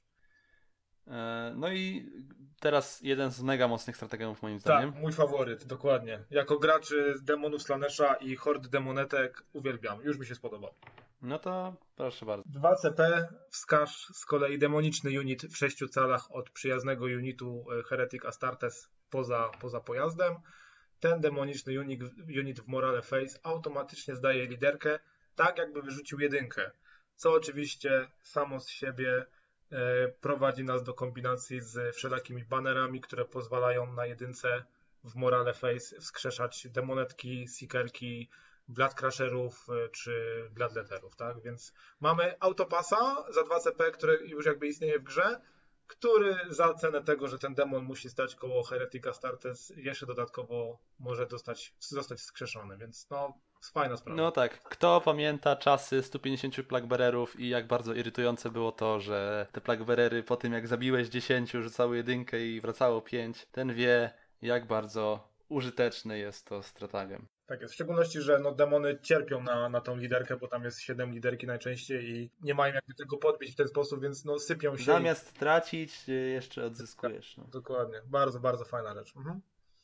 Speaker 1: E, No i teraz jeden z mega mocnych strategiów moim zdaniem.
Speaker 3: Tak, mój faworyt, dokładnie. Jako graczy demonów Slanesha i hord demonetek uwielbiam. Już mi się spodobał.
Speaker 1: No to proszę bardzo.
Speaker 3: dwa C P, wskaż z kolei demoniczny unit w sześciu calach od przyjaznego unitu e, Heretic Astartes poza, poza pojazdem. Ten demoniczny unit, unit w Morale Phase automatycznie zdaje liderkę, tak jakby wyrzucił jedynkę. Co oczywiście samo z siebie prowadzi nas do kombinacji z wszelakimi banerami, które pozwalają na jedynce w Morale Face wskrzeszać demonetki, seekerki, Bloodcrusherów czy Bloodletterów, tak? Więc mamy autopassa za dwa C P, które już jakby istnieje w grze, który za cenę tego, że ten demon musi stać koło Heretica Astartes, jeszcze dodatkowo może dostać, zostać wskrzeszony, więc no fajna sprawa.
Speaker 1: No tak, kto pamięta czasy stu pięćdziesięciu Plaguebearerów i jak bardzo irytujące było to, że te Plaguebearery po tym jak zabiłeś dziesięciu rzucały jedynkę i wracało pięć, ten wie jak bardzo użyteczny jest to stratagem.
Speaker 3: Tak jest, w szczególności, że no, demony cierpią na, na tą liderkę, bo tam jest siedem liderki najczęściej i nie mają jakby tego podbić w ten sposób, więc no sypią się.
Speaker 1: Zamiast i... tracić, jeszcze odzyskujesz. No.
Speaker 3: Dokładnie, bardzo, bardzo fajna rzecz. Mhm.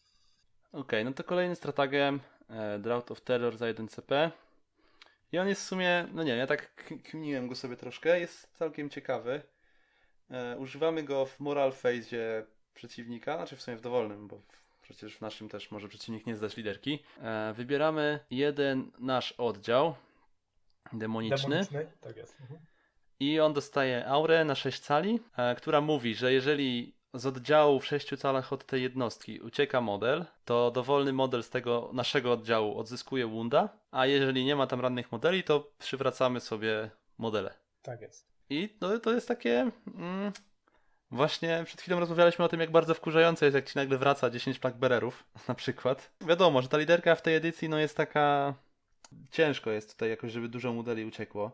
Speaker 1: Okej, okay, no to kolejny stratagem, e, Drought of Terror za jeden C P. I on jest w sumie, no nie wiem, ja tak kminiłem go sobie troszkę, jest całkiem ciekawy. E, używamy go w Moral Phase'ie przeciwnika, znaczy w sumie w dowolnym, bo przecież w naszym też może przeciwnik nie zdać liderki. E, wybieramy jeden nasz oddział demoniczny.
Speaker 3: Demoniczny, tak jest. Mhm.
Speaker 1: I on dostaje aurę na sześć cali, e, która mówi, że jeżeli z oddziału w sześciu calach od tej jednostki ucieka model, to dowolny model z tego naszego oddziału odzyskuje wounda, a jeżeli nie ma tam rannych modeli, to przywracamy sobie modele.
Speaker 3: Tak jest.
Speaker 1: I no, to jest takie... Mm, właśnie przed chwilą rozmawialiśmy o tym, jak bardzo wkurzające jest, jak ci nagle wraca dziesięć Plaguebearerów na przykład. Wiadomo, że ta liderka w tej edycji no jest taka... Ciężko jest tutaj jakoś, żeby dużo modeli uciekło.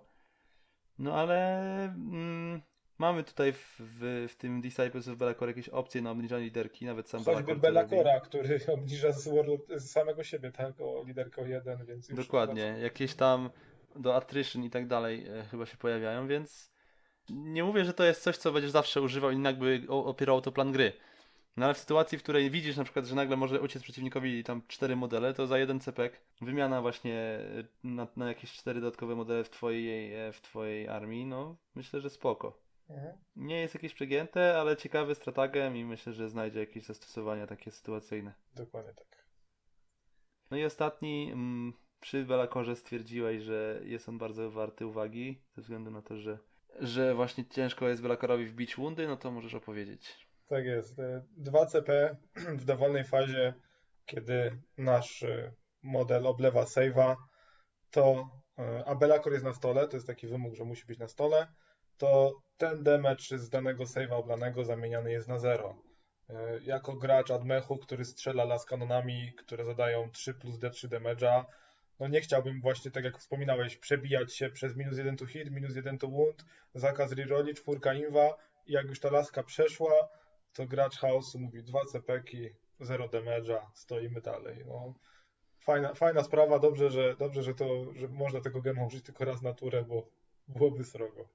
Speaker 1: No ale... Mm, mamy tutaj w, w, w tym Disciples of Be'lakor jakieś opcje na obniżanie liderki, nawet sam
Speaker 3: Choćby Be'lakora, który obniża z, World, z samego siebie, tak, o liderkę o jeden, więc... Już
Speaker 1: dokładnie, jakieś tam do attrition i tak dalej e, chyba się pojawiają, więc nie mówię, że to jest coś, co będziesz zawsze używał i jakby opierał to plan gry. No ale w sytuacji, w której widzisz na przykład, że nagle może uciec przeciwnikowi tam cztery modele, to za jeden cepek wymiana właśnie na, na jakieś cztery dodatkowe modele w twojej, w twojej armii, no myślę, że spoko. Mhm. Nie jest jakieś przegięte, ale ciekawy stratagem i myślę, że znajdzie jakieś zastosowania takie sytuacyjne.
Speaker 3: Dokładnie tak.
Speaker 1: No i ostatni, m, przy Be'lakorze stwierdziłeś, że jest on bardzo warty uwagi, ze względu na to, że, że właśnie ciężko jest Be'lakorowi wbić wundy, no to możesz opowiedzieć.
Speaker 3: Tak jest. dwa C P w dowolnej fazie, kiedy nasz model oblewa save'a, to a Be'lakor jest na stole, to jest taki wymóg, że musi być na stole, to ten damage z danego save'a oblanego zamieniany jest na zero. Jako gracz Admechu, który strzela laskanonami, które zadają trzy plus D trzy damage'a, no nie chciałbym właśnie, tak jak wspominałeś, przebijać się przez minus jeden to hit, minus jeden to wound, zakaz rerolli, czwórka inwa i jak już ta laska przeszła, to gracz chaosu mówi dwa cepeki, zero damage'a, stoimy dalej. No, fajna, fajna sprawa, dobrze, że, dobrze że, to, że można tego gema użyć tylko raz na turę, bo byłoby srogo.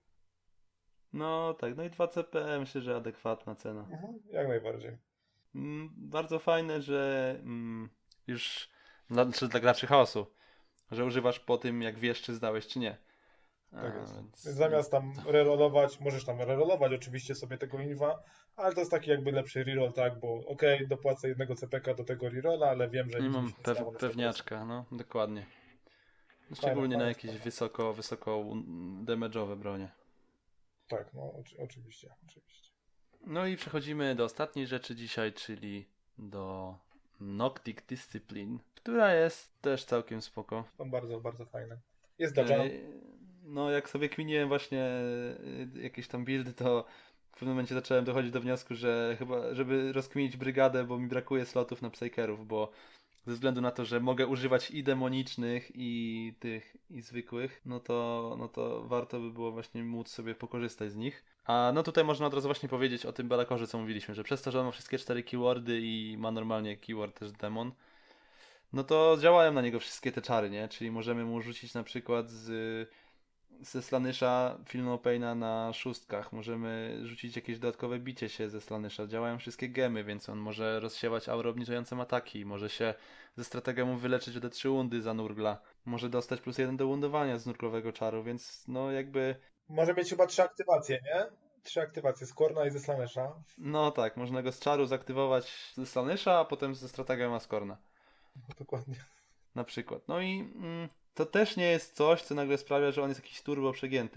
Speaker 1: No tak, no i dwa C P myślę, że adekwatna cena.
Speaker 3: Mhm, jak najbardziej.
Speaker 1: Mm, bardzo fajne, że mm, już dla, znaczy dla graczy chaosu, że używasz po tym, jak wiesz, czy zdałeś, czy nie.
Speaker 3: Tak jest. Więc... Zamiast tam rerollować, możesz tam rerollować oczywiście sobie tego inwa, ale to jest taki jakby lepszy reroll, tak, bo okej, okay, dopłacę jednego cepeka do tego rerolla, ale wiem, że...
Speaker 1: Nie mam pew- pewniaczka, no, dokładnie. Szczególnie fajne, na jakieś fajne. wysoko, wysoko damage'owe bronie.
Speaker 3: Tak, no oczy- oczywiście, oczywiście.
Speaker 1: No i przechodzimy do ostatniej rzeczy dzisiaj, czyli do Noctic Discipline, która jest też całkiem spoko.
Speaker 3: Są bardzo, bardzo fajne. Jest dobrze.
Speaker 1: No jak sobie kminiłem właśnie jakieś tam buildy, to w pewnym momencie zacząłem dochodzić do wniosku, że chyba, żeby rozkminić brygadę, bo mi brakuje slotów na psykerów, bo ze względu na to, że mogę używać i demonicznych, i tych, i zwykłych, no to, no to warto by było właśnie móc sobie pokorzystać z nich. A no tutaj można od razu właśnie powiedzieć o tym Be'lakorze, co mówiliśmy, że przez to, że on ma wszystkie cztery keywordy i ma normalnie keyword też demon, no to działają na niego wszystkie te czary, nie? Czyli możemy mu rzucić na przykład z, ze Slanysza Feel No Paina na szóstkach, możemy rzucić jakieś dodatkowe bicie się ze Slanysza, działają wszystkie gemy, więc on może rozsiewać aurę obniżające ataki, może się ze strategią wyleczyć o D trzy wundy za Nurgla, może dostać plus jeden do wundowania z nurglowego czaru, więc no jakby...
Speaker 3: Może mieć chyba trzy aktywacje, nie? Trzy aktywacje z Korna i ze Slanysza.
Speaker 1: No tak, można go z czaru zaktywować ze Slanysza, a potem ze strategią z Korna.
Speaker 3: Dokładnie.
Speaker 1: Na przykład. No i mm, to też nie jest coś, co nagle sprawia, że on jest jakiś turbo przegięty,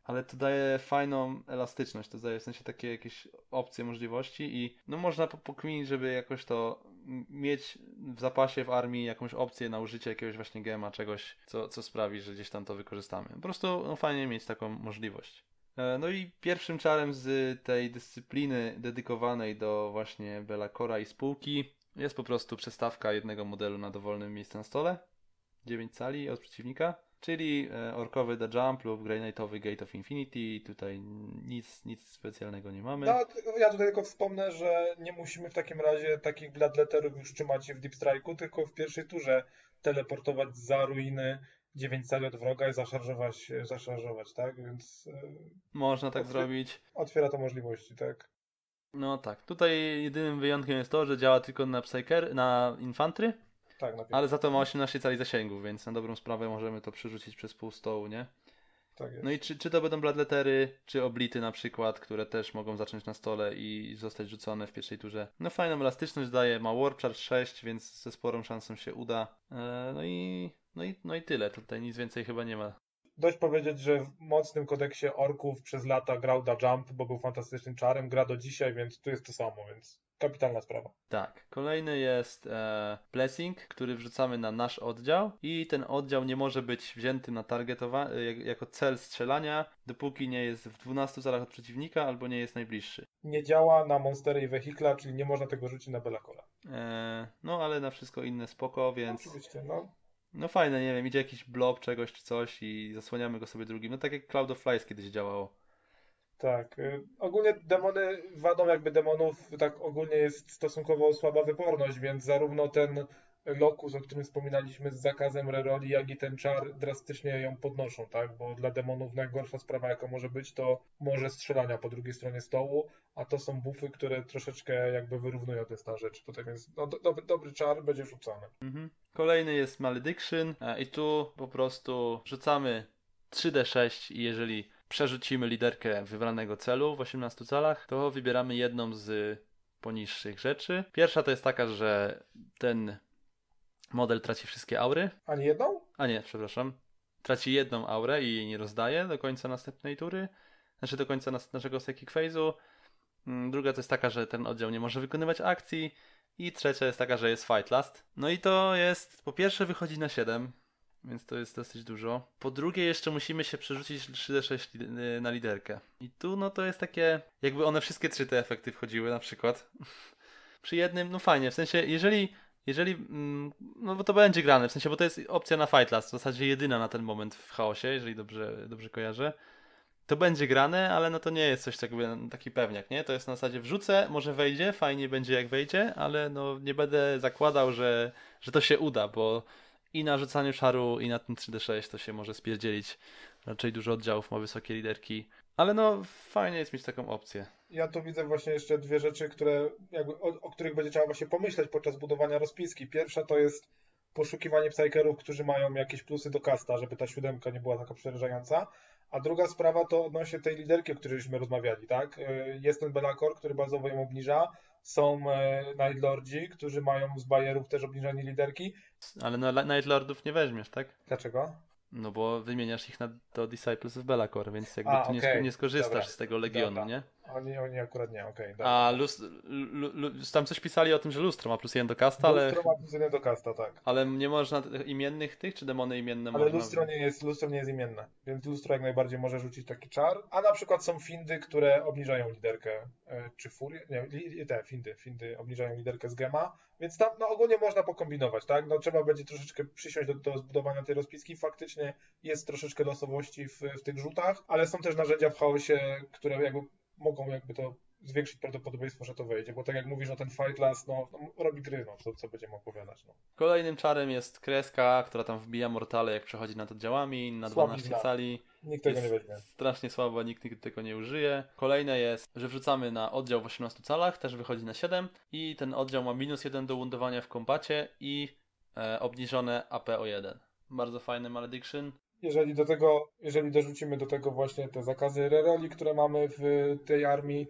Speaker 1: ale to daje fajną elastyczność, to daje w sensie takie jakieś opcje, możliwości i no można po- pokminić, żeby jakoś to m- mieć w zapasie w armii jakąś opcję na użycie jakiegoś właśnie gema, czegoś, co, co sprawi, że gdzieś tam to wykorzystamy. Po prostu no, fajnie mieć taką możliwość. E, No i pierwszym czarem z tej dyscypliny dedykowanej do właśnie Belacora i spółki jest po prostu przestawka jednego modelu na dowolnym miejscu na stole. dziewięć cali od przeciwnika. Czyli e, orkowy The Jump lub Grey Knightowy Gate of Infinity. Tutaj nic, nic specjalnego nie mamy.
Speaker 3: No, ja tutaj tylko wspomnę, że nie musimy w takim razie takich Bloodletterów już trzymać w Deep Strike'u, tylko w pierwszej turze teleportować za ruiny dziewięć cali od wroga i zaszarżować, zaszarżować, tak? Więc e,
Speaker 1: Można tak
Speaker 3: otwier-
Speaker 1: zrobić.
Speaker 3: otwiera to możliwości, tak?
Speaker 1: No tak. Tutaj jedynym wyjątkiem jest to, że działa tylko na Psyker, na Infantry,
Speaker 3: Tak, na
Speaker 1: ale za to ma osiemnaście cali zasięgu, więc na dobrą sprawę możemy to przerzucić przez pół stołu, nie?
Speaker 3: tak jest.
Speaker 1: No i czy, czy to będą Bloodlettery, czy Oblity na przykład, które też mogą zacząć na stole i zostać rzucone w pierwszej turze. No fajną elastyczność daje, ma Warp Charge sześć, więc ze sporą szansą się uda. Eee, no i no i, no i tyle, tutaj nic więcej chyba nie ma.
Speaker 3: Dość powiedzieć, że w mocnym kodeksie orków przez lata grał Da Jump, bo był fantastycznym czarem, gra do dzisiaj, więc tu jest to samo, więc kapitalna sprawa.
Speaker 1: Tak, kolejny jest e, Blessing, który wrzucamy na nasz oddział i ten oddział nie może być wzięty na targetowa- jak, jako cel strzelania, dopóki nie jest w dwunastu calach od przeciwnika albo nie jest najbliższy.
Speaker 3: Nie działa na monstery i wehikla, czyli nie można tego rzucić na Belacora.
Speaker 1: E, no ale na wszystko inne spoko, więc
Speaker 3: Oczywiście, no.
Speaker 1: no fajne, nie wiem, idzie jakiś blob czegoś czy coś i zasłaniamy go sobie drugim. No tak jak Cloud of Flies kiedyś działało.
Speaker 3: Tak. y, Ogólnie demony, wadą jakby demonów, tak ogólnie jest stosunkowo słaba wyporność, więc zarówno ten Locus, o którym wspominaliśmy z zakazem reroli, jak i ten czar drastycznie ją podnoszą, tak? Bo dla demonów najgorsza sprawa, jaka może być, to może strzelania po drugiej stronie stołu, a to są buffy, które troszeczkę jakby wyrównują ten stan rzeczy tutaj, więc no, do, dobry, dobry czar będzie rzucany.
Speaker 1: Mhm. Kolejny jest Malediction e, i tu po prostu rzucamy trzy d sześć i jeżeli przerzucimy liderkę wybranego celu w osiemnastu calach, to wybieramy jedną z poniższych rzeczy. Pierwsza to jest taka, że ten model traci wszystkie aury.
Speaker 3: A nie jedną?
Speaker 1: A nie, przepraszam. Traci jedną aurę i jej nie rozdaje do końca następnej tury. Znaczy do końca nas- naszego psychic phase'u. Mm, Druga to jest taka, że ten oddział nie może wykonywać akcji. I trzecia jest taka, że jest fight last. No i to jest, po pierwsze wychodzi na siedem, więc to jest dosyć dużo. Po drugie jeszcze musimy się przerzucić trzy d sześć li- y, na liderkę. I tu no to jest takie, jakby one wszystkie trzy te efekty wchodziły na przykład. Przy jednym, no fajnie, w sensie jeżeli, jeżeli, mm, no bo to będzie grane, w sensie, bo to jest opcja na fight last, w zasadzie jedyna na ten moment w chaosie, jeżeli dobrze, dobrze kojarzę. To będzie grane, ale no to nie jest coś jakby taki pewniak, nie? To jest na zasadzie wrzucę, może wejdzie, fajnie będzie jak wejdzie, ale no nie będę zakładał, że, że to się uda, bo i na rzucaniu czaru, i na tym trzy d sześć to się może spierdzielić. Raczej dużo oddziałów ma wysokie liderki. Ale no fajnie jest mieć taką opcję.
Speaker 3: Ja tu widzę właśnie jeszcze dwie rzeczy, które jakby, o, o których będzie trzeba właśnie pomyśleć podczas budowania rozpiski. Pierwsza to jest poszukiwanie psykerów, którzy mają jakieś plusy do casta, żeby ta siódemka nie była taka przerażająca. A druga sprawa to odnośnie tej liderki, o której żeśmy rozmawiali, tak? Y, Jest ten Belacor, który bazowo ją obniża. Są e, Night Lordzi, którzy mają z bajerów też obniżanie liderki.
Speaker 1: Ale no Night Lordów nie weźmiesz, tak?
Speaker 3: Dlaczego?
Speaker 1: No bo wymieniasz ich na, do Disciples of Belacor, więc jakby
Speaker 3: A,
Speaker 1: tu nie,
Speaker 3: okej.
Speaker 1: sk- nie skorzystasz
Speaker 3: Dobra.
Speaker 1: z tego legionu,
Speaker 3: Dobra.
Speaker 1: nie?
Speaker 3: Oni, oni akurat nie, okej. Okay,
Speaker 1: A lust, lu, lu, tam coś pisali o tym, że lustro ma plus jeden do casta, ale,
Speaker 3: Lustro ma plus jeden do casta, tak.
Speaker 1: ale nie można tych imiennych tych, czy demony imienne
Speaker 3: Ale
Speaker 1: można...
Speaker 3: lustro nie jest, lustro nie jest imienne, więc lustro jak najbardziej może rzucić taki czar. A na przykład są findy, które obniżają liderkę, e, czy furię, nie, li, te findy, findy obniżają liderkę z gema, więc tam no, ogólnie można pokombinować, tak? No trzeba będzie troszeczkę przysiąść do, do zbudowania tej rozpiski, faktycznie jest troszeczkę losowości w, w tych rzutach, ale są też narzędzia w chaosie, które jakby mogą jakby to zwiększyć prawdopodobieństwo, że to wejdzie, bo tak jak mówisz, no ten fight last, no, no robi gry, no, co, co będziemy opowiadać, no.
Speaker 1: Kolejnym czarem jest kreska, która tam wbija mortale, jak przechodzi nad oddziałami, na
Speaker 3: Słabizna.
Speaker 1: dwanaście cali.
Speaker 3: Nikt tego
Speaker 1: Jest
Speaker 3: nie weźmie.
Speaker 1: strasznie słabo, nikt nigdy tego nie użyje. Kolejne jest, że wrzucamy na oddział w osiemnastu calach, też wychodzi na siedem i ten oddział ma minus jeden do wundowania w kombacie i e, obniżone A P o jeden. Bardzo fajny Malediction.
Speaker 3: Jeżeli do tego, jeżeli dorzucimy do tego właśnie te zakazy reroli, które mamy w tej armii,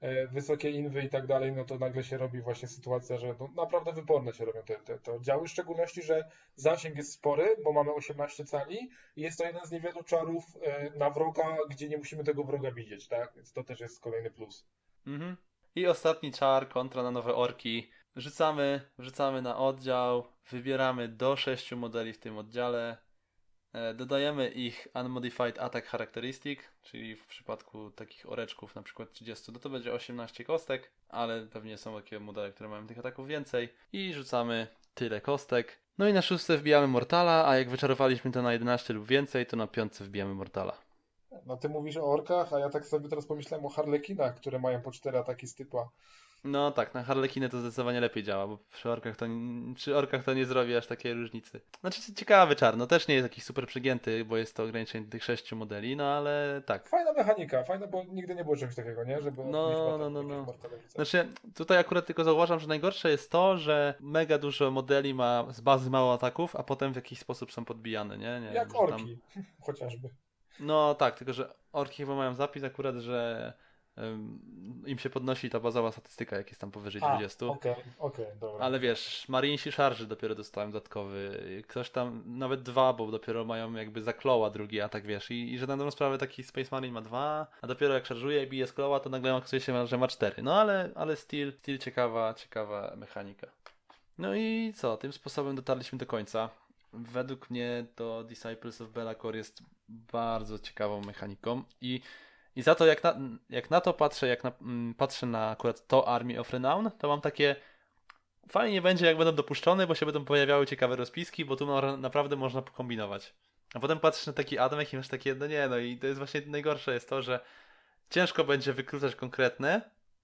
Speaker 4: e, wysokie inwy i tak dalej, no to nagle się robi właśnie sytuacja, że no, naprawdę wyporne się robią te, te, te oddziały, w szczególności, że zasięg jest spory, bo mamy osiemnaście cali i jest to jeden z niewielu czarów e, na wroga, gdzie nie musimy tego wroga widzieć, tak? Więc to też jest kolejny plus.
Speaker 1: Mhm. I ostatni czar, kontra na nowe orki. Rzucamy, wrzucamy na oddział, wybieramy do sześciu modeli w tym oddziale, e, dodajemy ich Unmodified Attack Characteristic, czyli w przypadku takich oreczków na przykład trzydzieści, no to będzie osiemnaście kostek, ale pewnie są takie modele, które mają tych ataków więcej i rzucamy tyle kostek. No i na szóstce wbijamy Mortala, a jak wyczarowaliśmy to na jedenaście lub więcej, to na piątce wbijamy Mortala.
Speaker 4: No ty mówisz o orkach, a ja tak sobie teraz pomyślałem o harlekinach, które mają po cztery ataki z typa.
Speaker 1: No tak, na Harlekiny to zdecydowanie lepiej działa, bo przy orkach to, przy orkach to nie zrobi aż takiej różnicy. Znaczy ciekawy czar, no też nie jest jakiś super przygięty, bo jest to ograniczenie tych sześciu modeli, no ale tak.
Speaker 4: Fajna mechanika, fajna, bo nigdy nie było czegoś takiego, nie? Żeby
Speaker 1: No,
Speaker 4: liczba
Speaker 1: no,
Speaker 4: tam
Speaker 1: no,
Speaker 4: jakieś
Speaker 1: no.
Speaker 4: mortale rzucać.
Speaker 1: Znaczy tutaj akurat tylko zauważam, że najgorsze jest to, że mega dużo modeli ma z bazy mało ataków, a potem w jakiś sposób są podbijane, nie? nie
Speaker 4: Jak
Speaker 1: że tam...
Speaker 4: orki, chociażby.
Speaker 1: No tak, tylko że orki chyba mają zapis akurat, że um, im się podnosi ta bazowa statystyka, jak jest tam powyżej
Speaker 4: A,
Speaker 1: dwudziestu.
Speaker 4: okej, okej, dobra.
Speaker 1: Ale wiesz, Marinesi Szarży dopiero dostałem dodatkowy. Ktoś tam, nawet dwa, bo dopiero mają jakby za kloła drugi atak, wiesz. I, i że na dobrą sprawę taki Space Marine ma dwa, a dopiero jak szarżuje i bije z kloła, to nagle okazuje się, że ma cztery. No ale, ale still, still ciekawa, ciekawa mechanika. No i co? Tym sposobem dotarliśmy do końca. Według mnie to Disciples of Be'lakor jest bardzo ciekawą mechaniką i I za to jak na, jak na to patrzę, jak na, mm, patrzę na akurat to Army of Renown, to mam takie fajnie będzie jak będą dopuszczone, bo się będą pojawiały ciekawe rozpiski, bo tu na, naprawdę można pokombinować. A potem patrzysz na taki Admech i masz takie, no nie, no i to jest właśnie najgorsze jest to, że ciężko będzie wykluczać konkretne.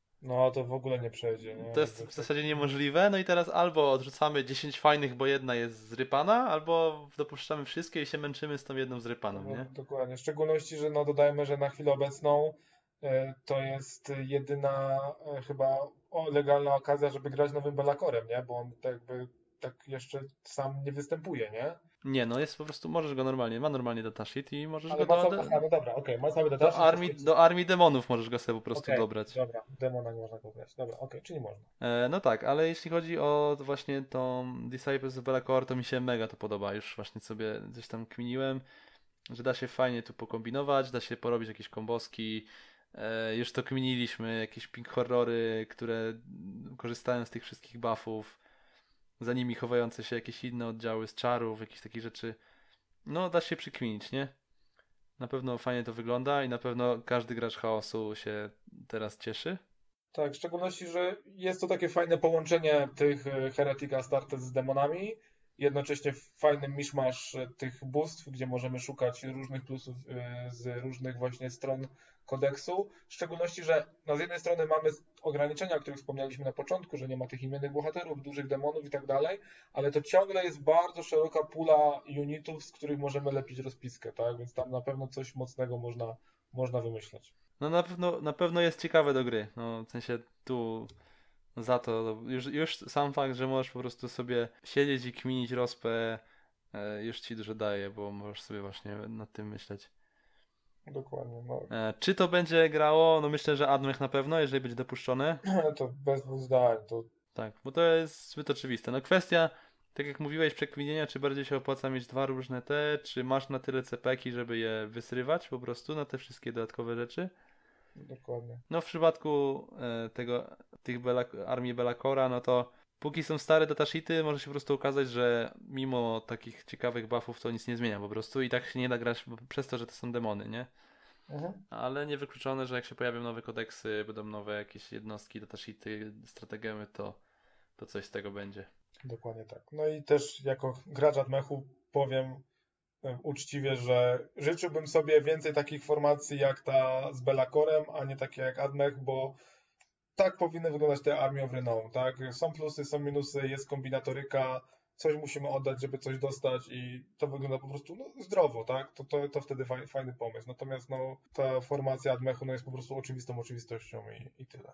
Speaker 4: No to w ogóle nie przejdzie, nie?
Speaker 1: To jest w zasadzie niemożliwe, no i teraz albo odrzucamy dziesięć fajnych, bo jedna jest zrypana, albo dopuszczamy wszystkie i się męczymy z tą jedną zrypaną,
Speaker 4: No,
Speaker 1: nie?
Speaker 4: dokładnie. W szczególności, że no dodajmy, że na chwilę obecną e, to jest jedyna e, chyba o, legalna okazja, żeby grać nowym Bellacorem, nie? Bo on tak jakby tak jeszcze sam nie występuje, nie?
Speaker 1: Nie, no jest po prostu, możesz go normalnie, ma normalnie datasheet i możesz
Speaker 4: Ale
Speaker 1: go
Speaker 4: ma
Speaker 1: do,
Speaker 4: cały,
Speaker 1: do,
Speaker 4: aha, no dobra, okej, ma cały
Speaker 1: do,
Speaker 4: datasheet,
Speaker 1: armii,
Speaker 4: to jest-
Speaker 1: do armii demonów możesz go sobie po prostu
Speaker 4: okej,
Speaker 1: dobrać.
Speaker 4: Dobra, demona nie można go grać. Dobra, okej, czyli można.
Speaker 1: E, no tak, ale jeśli chodzi o właśnie tą Disciples of Be'lakor, to mi się mega to podoba. Już właśnie sobie coś tam kminiłem, że da się fajnie tu pokombinować, da się porobić jakieś komboski. E, już to kminiliśmy, jakieś pink horrory, które korzystają z tych wszystkich buffów, za nimi chowające się jakieś inne oddziały z czarów, jakieś takie rzeczy. No, da się przykminić, nie? Na pewno fajnie to wygląda i na pewno każdy gracz chaosu się teraz cieszy.
Speaker 4: Tak, w szczególności, że jest to takie fajne połączenie tych e, Heretic Astartes z demonami, jednocześnie fajny miszmasz e, tych bóstw, gdzie możemy szukać różnych plusów e, z różnych właśnie stron kodeksu. W szczególności, że no z jednej strony mamy ograniczenia, o których wspomnieliśmy na początku, że nie ma tych imiennych bohaterów, dużych demonów i tak dalej, ale to ciągle jest bardzo szeroka pula unitów, z których możemy lepić rozpiskę, tak? Więc tam na pewno coś mocnego można, można wymyśleć.
Speaker 1: No na pewno, na pewno jest ciekawe do gry. No, w sensie tu za to już, już sam fakt, że możesz po prostu sobie siedzieć i kminić rozpę e, już ci dużo daje, bo możesz sobie właśnie nad tym myśleć.
Speaker 4: Dokładnie, no.
Speaker 1: E, czy to będzie grało? No myślę, że Admech na pewno, jeżeli będzie dopuszczone.
Speaker 4: To bez dwóch zdań, to
Speaker 1: Tak, bo to jest zbyt oczywiste. No kwestia, tak jak mówiłeś, przekminienia, czy bardziej się opłaca mieć dwa różne te, czy masz na tyle cepeki, żeby je wysrywać po prostu na te wszystkie dodatkowe rzeczy.
Speaker 4: dokładnie.
Speaker 1: No w przypadku e, tego, tych Bela, armii Be'lakora, no to póki są stare datasheety, może się po prostu okazać, że mimo takich ciekawych buffów to nic nie zmienia po prostu i tak się nie da grać bo, przez to, że to są demony, nie?
Speaker 4: Mhm.
Speaker 1: Ale niewykluczone, że jak się pojawią nowe kodeksy, będą nowe jakieś jednostki, datasheety, strategemy, to, to coś z tego będzie.
Speaker 4: Dokładnie tak. No i też jako gracz Admechu powiem e, uczciwie, że życzyłbym sobie więcej takich formacji jak ta z Bellacorem, a nie takie jak Admech, bo tak powinny wyglądać te Army of Renown, tak? Są plusy, są minusy, jest kombinatoryka, coś musimy oddać, żeby coś dostać i to wygląda po prostu no, zdrowo, tak? To, to, to wtedy faj, fajny pomysł. Natomiast no, ta formacja Admechu no, jest po prostu oczywistą oczywistością i, i tyle.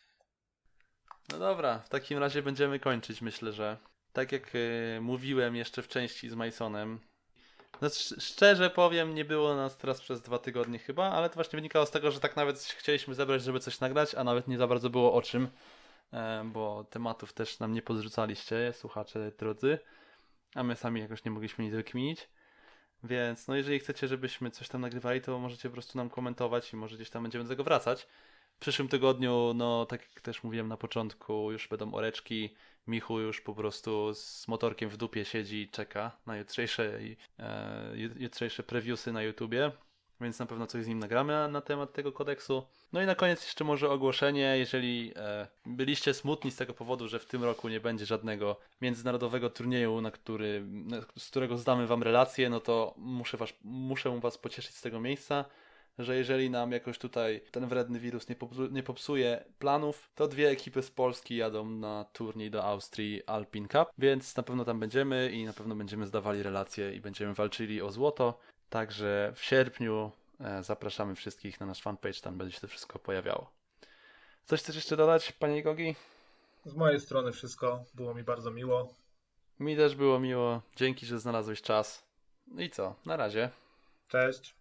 Speaker 1: No dobra, w takim razie będziemy kończyć. Myślę, że tak jak y, mówiłem jeszcze w części z Masonem, No, sz- szczerze powiem, nie było nas teraz przez dwa tygodnie chyba, ale to właśnie wynikało z tego, że tak nawet chcieliśmy zebrać, żeby coś nagrać, a nawet nie za bardzo było o czym, e, bo tematów też nam nie podrzucaliście, słuchacze drodzy, a my sami jakoś nie mogliśmy nic wykminić. Więc no jeżeli chcecie, żebyśmy coś tam nagrywali, to możecie po prostu nam komentować i może gdzieś tam będziemy do tego wracać. W przyszłym tygodniu, no tak jak też mówiłem na początku, już będą oreczki. Michu już po prostu z motorkiem w dupie siedzi i czeka na jutrzejsze, e, jutrzejsze previewsy na YouTubie, więc na pewno coś z nim nagramy na, na temat tego kodeksu. No i na koniec jeszcze może ogłoszenie, jeżeli e, byliście smutni z tego powodu, że w tym roku nie będzie żadnego międzynarodowego turnieju, na który, na, z którego zdamy wam relacje, no to muszę was, muszę was pocieszyć z tego miejsca, że jeżeli nam jakoś tutaj ten wredny wirus nie, popsu- nie popsuje planów, to dwie ekipy z Polski jadą na turniej do Austrii Alpine Cup, więc na pewno tam będziemy i na pewno będziemy zdawali relacje i będziemy walczyli o złoto. Także w sierpniu e, zapraszamy wszystkich na nasz fanpage, tam będzie się to wszystko pojawiało. Coś chcesz jeszcze dodać, panie Gogi?
Speaker 3: Z mojej strony wszystko. Było mi bardzo miło.
Speaker 1: Mi też było miło. Dzięki, że znalazłeś czas. I co? Na razie.
Speaker 3: Cześć.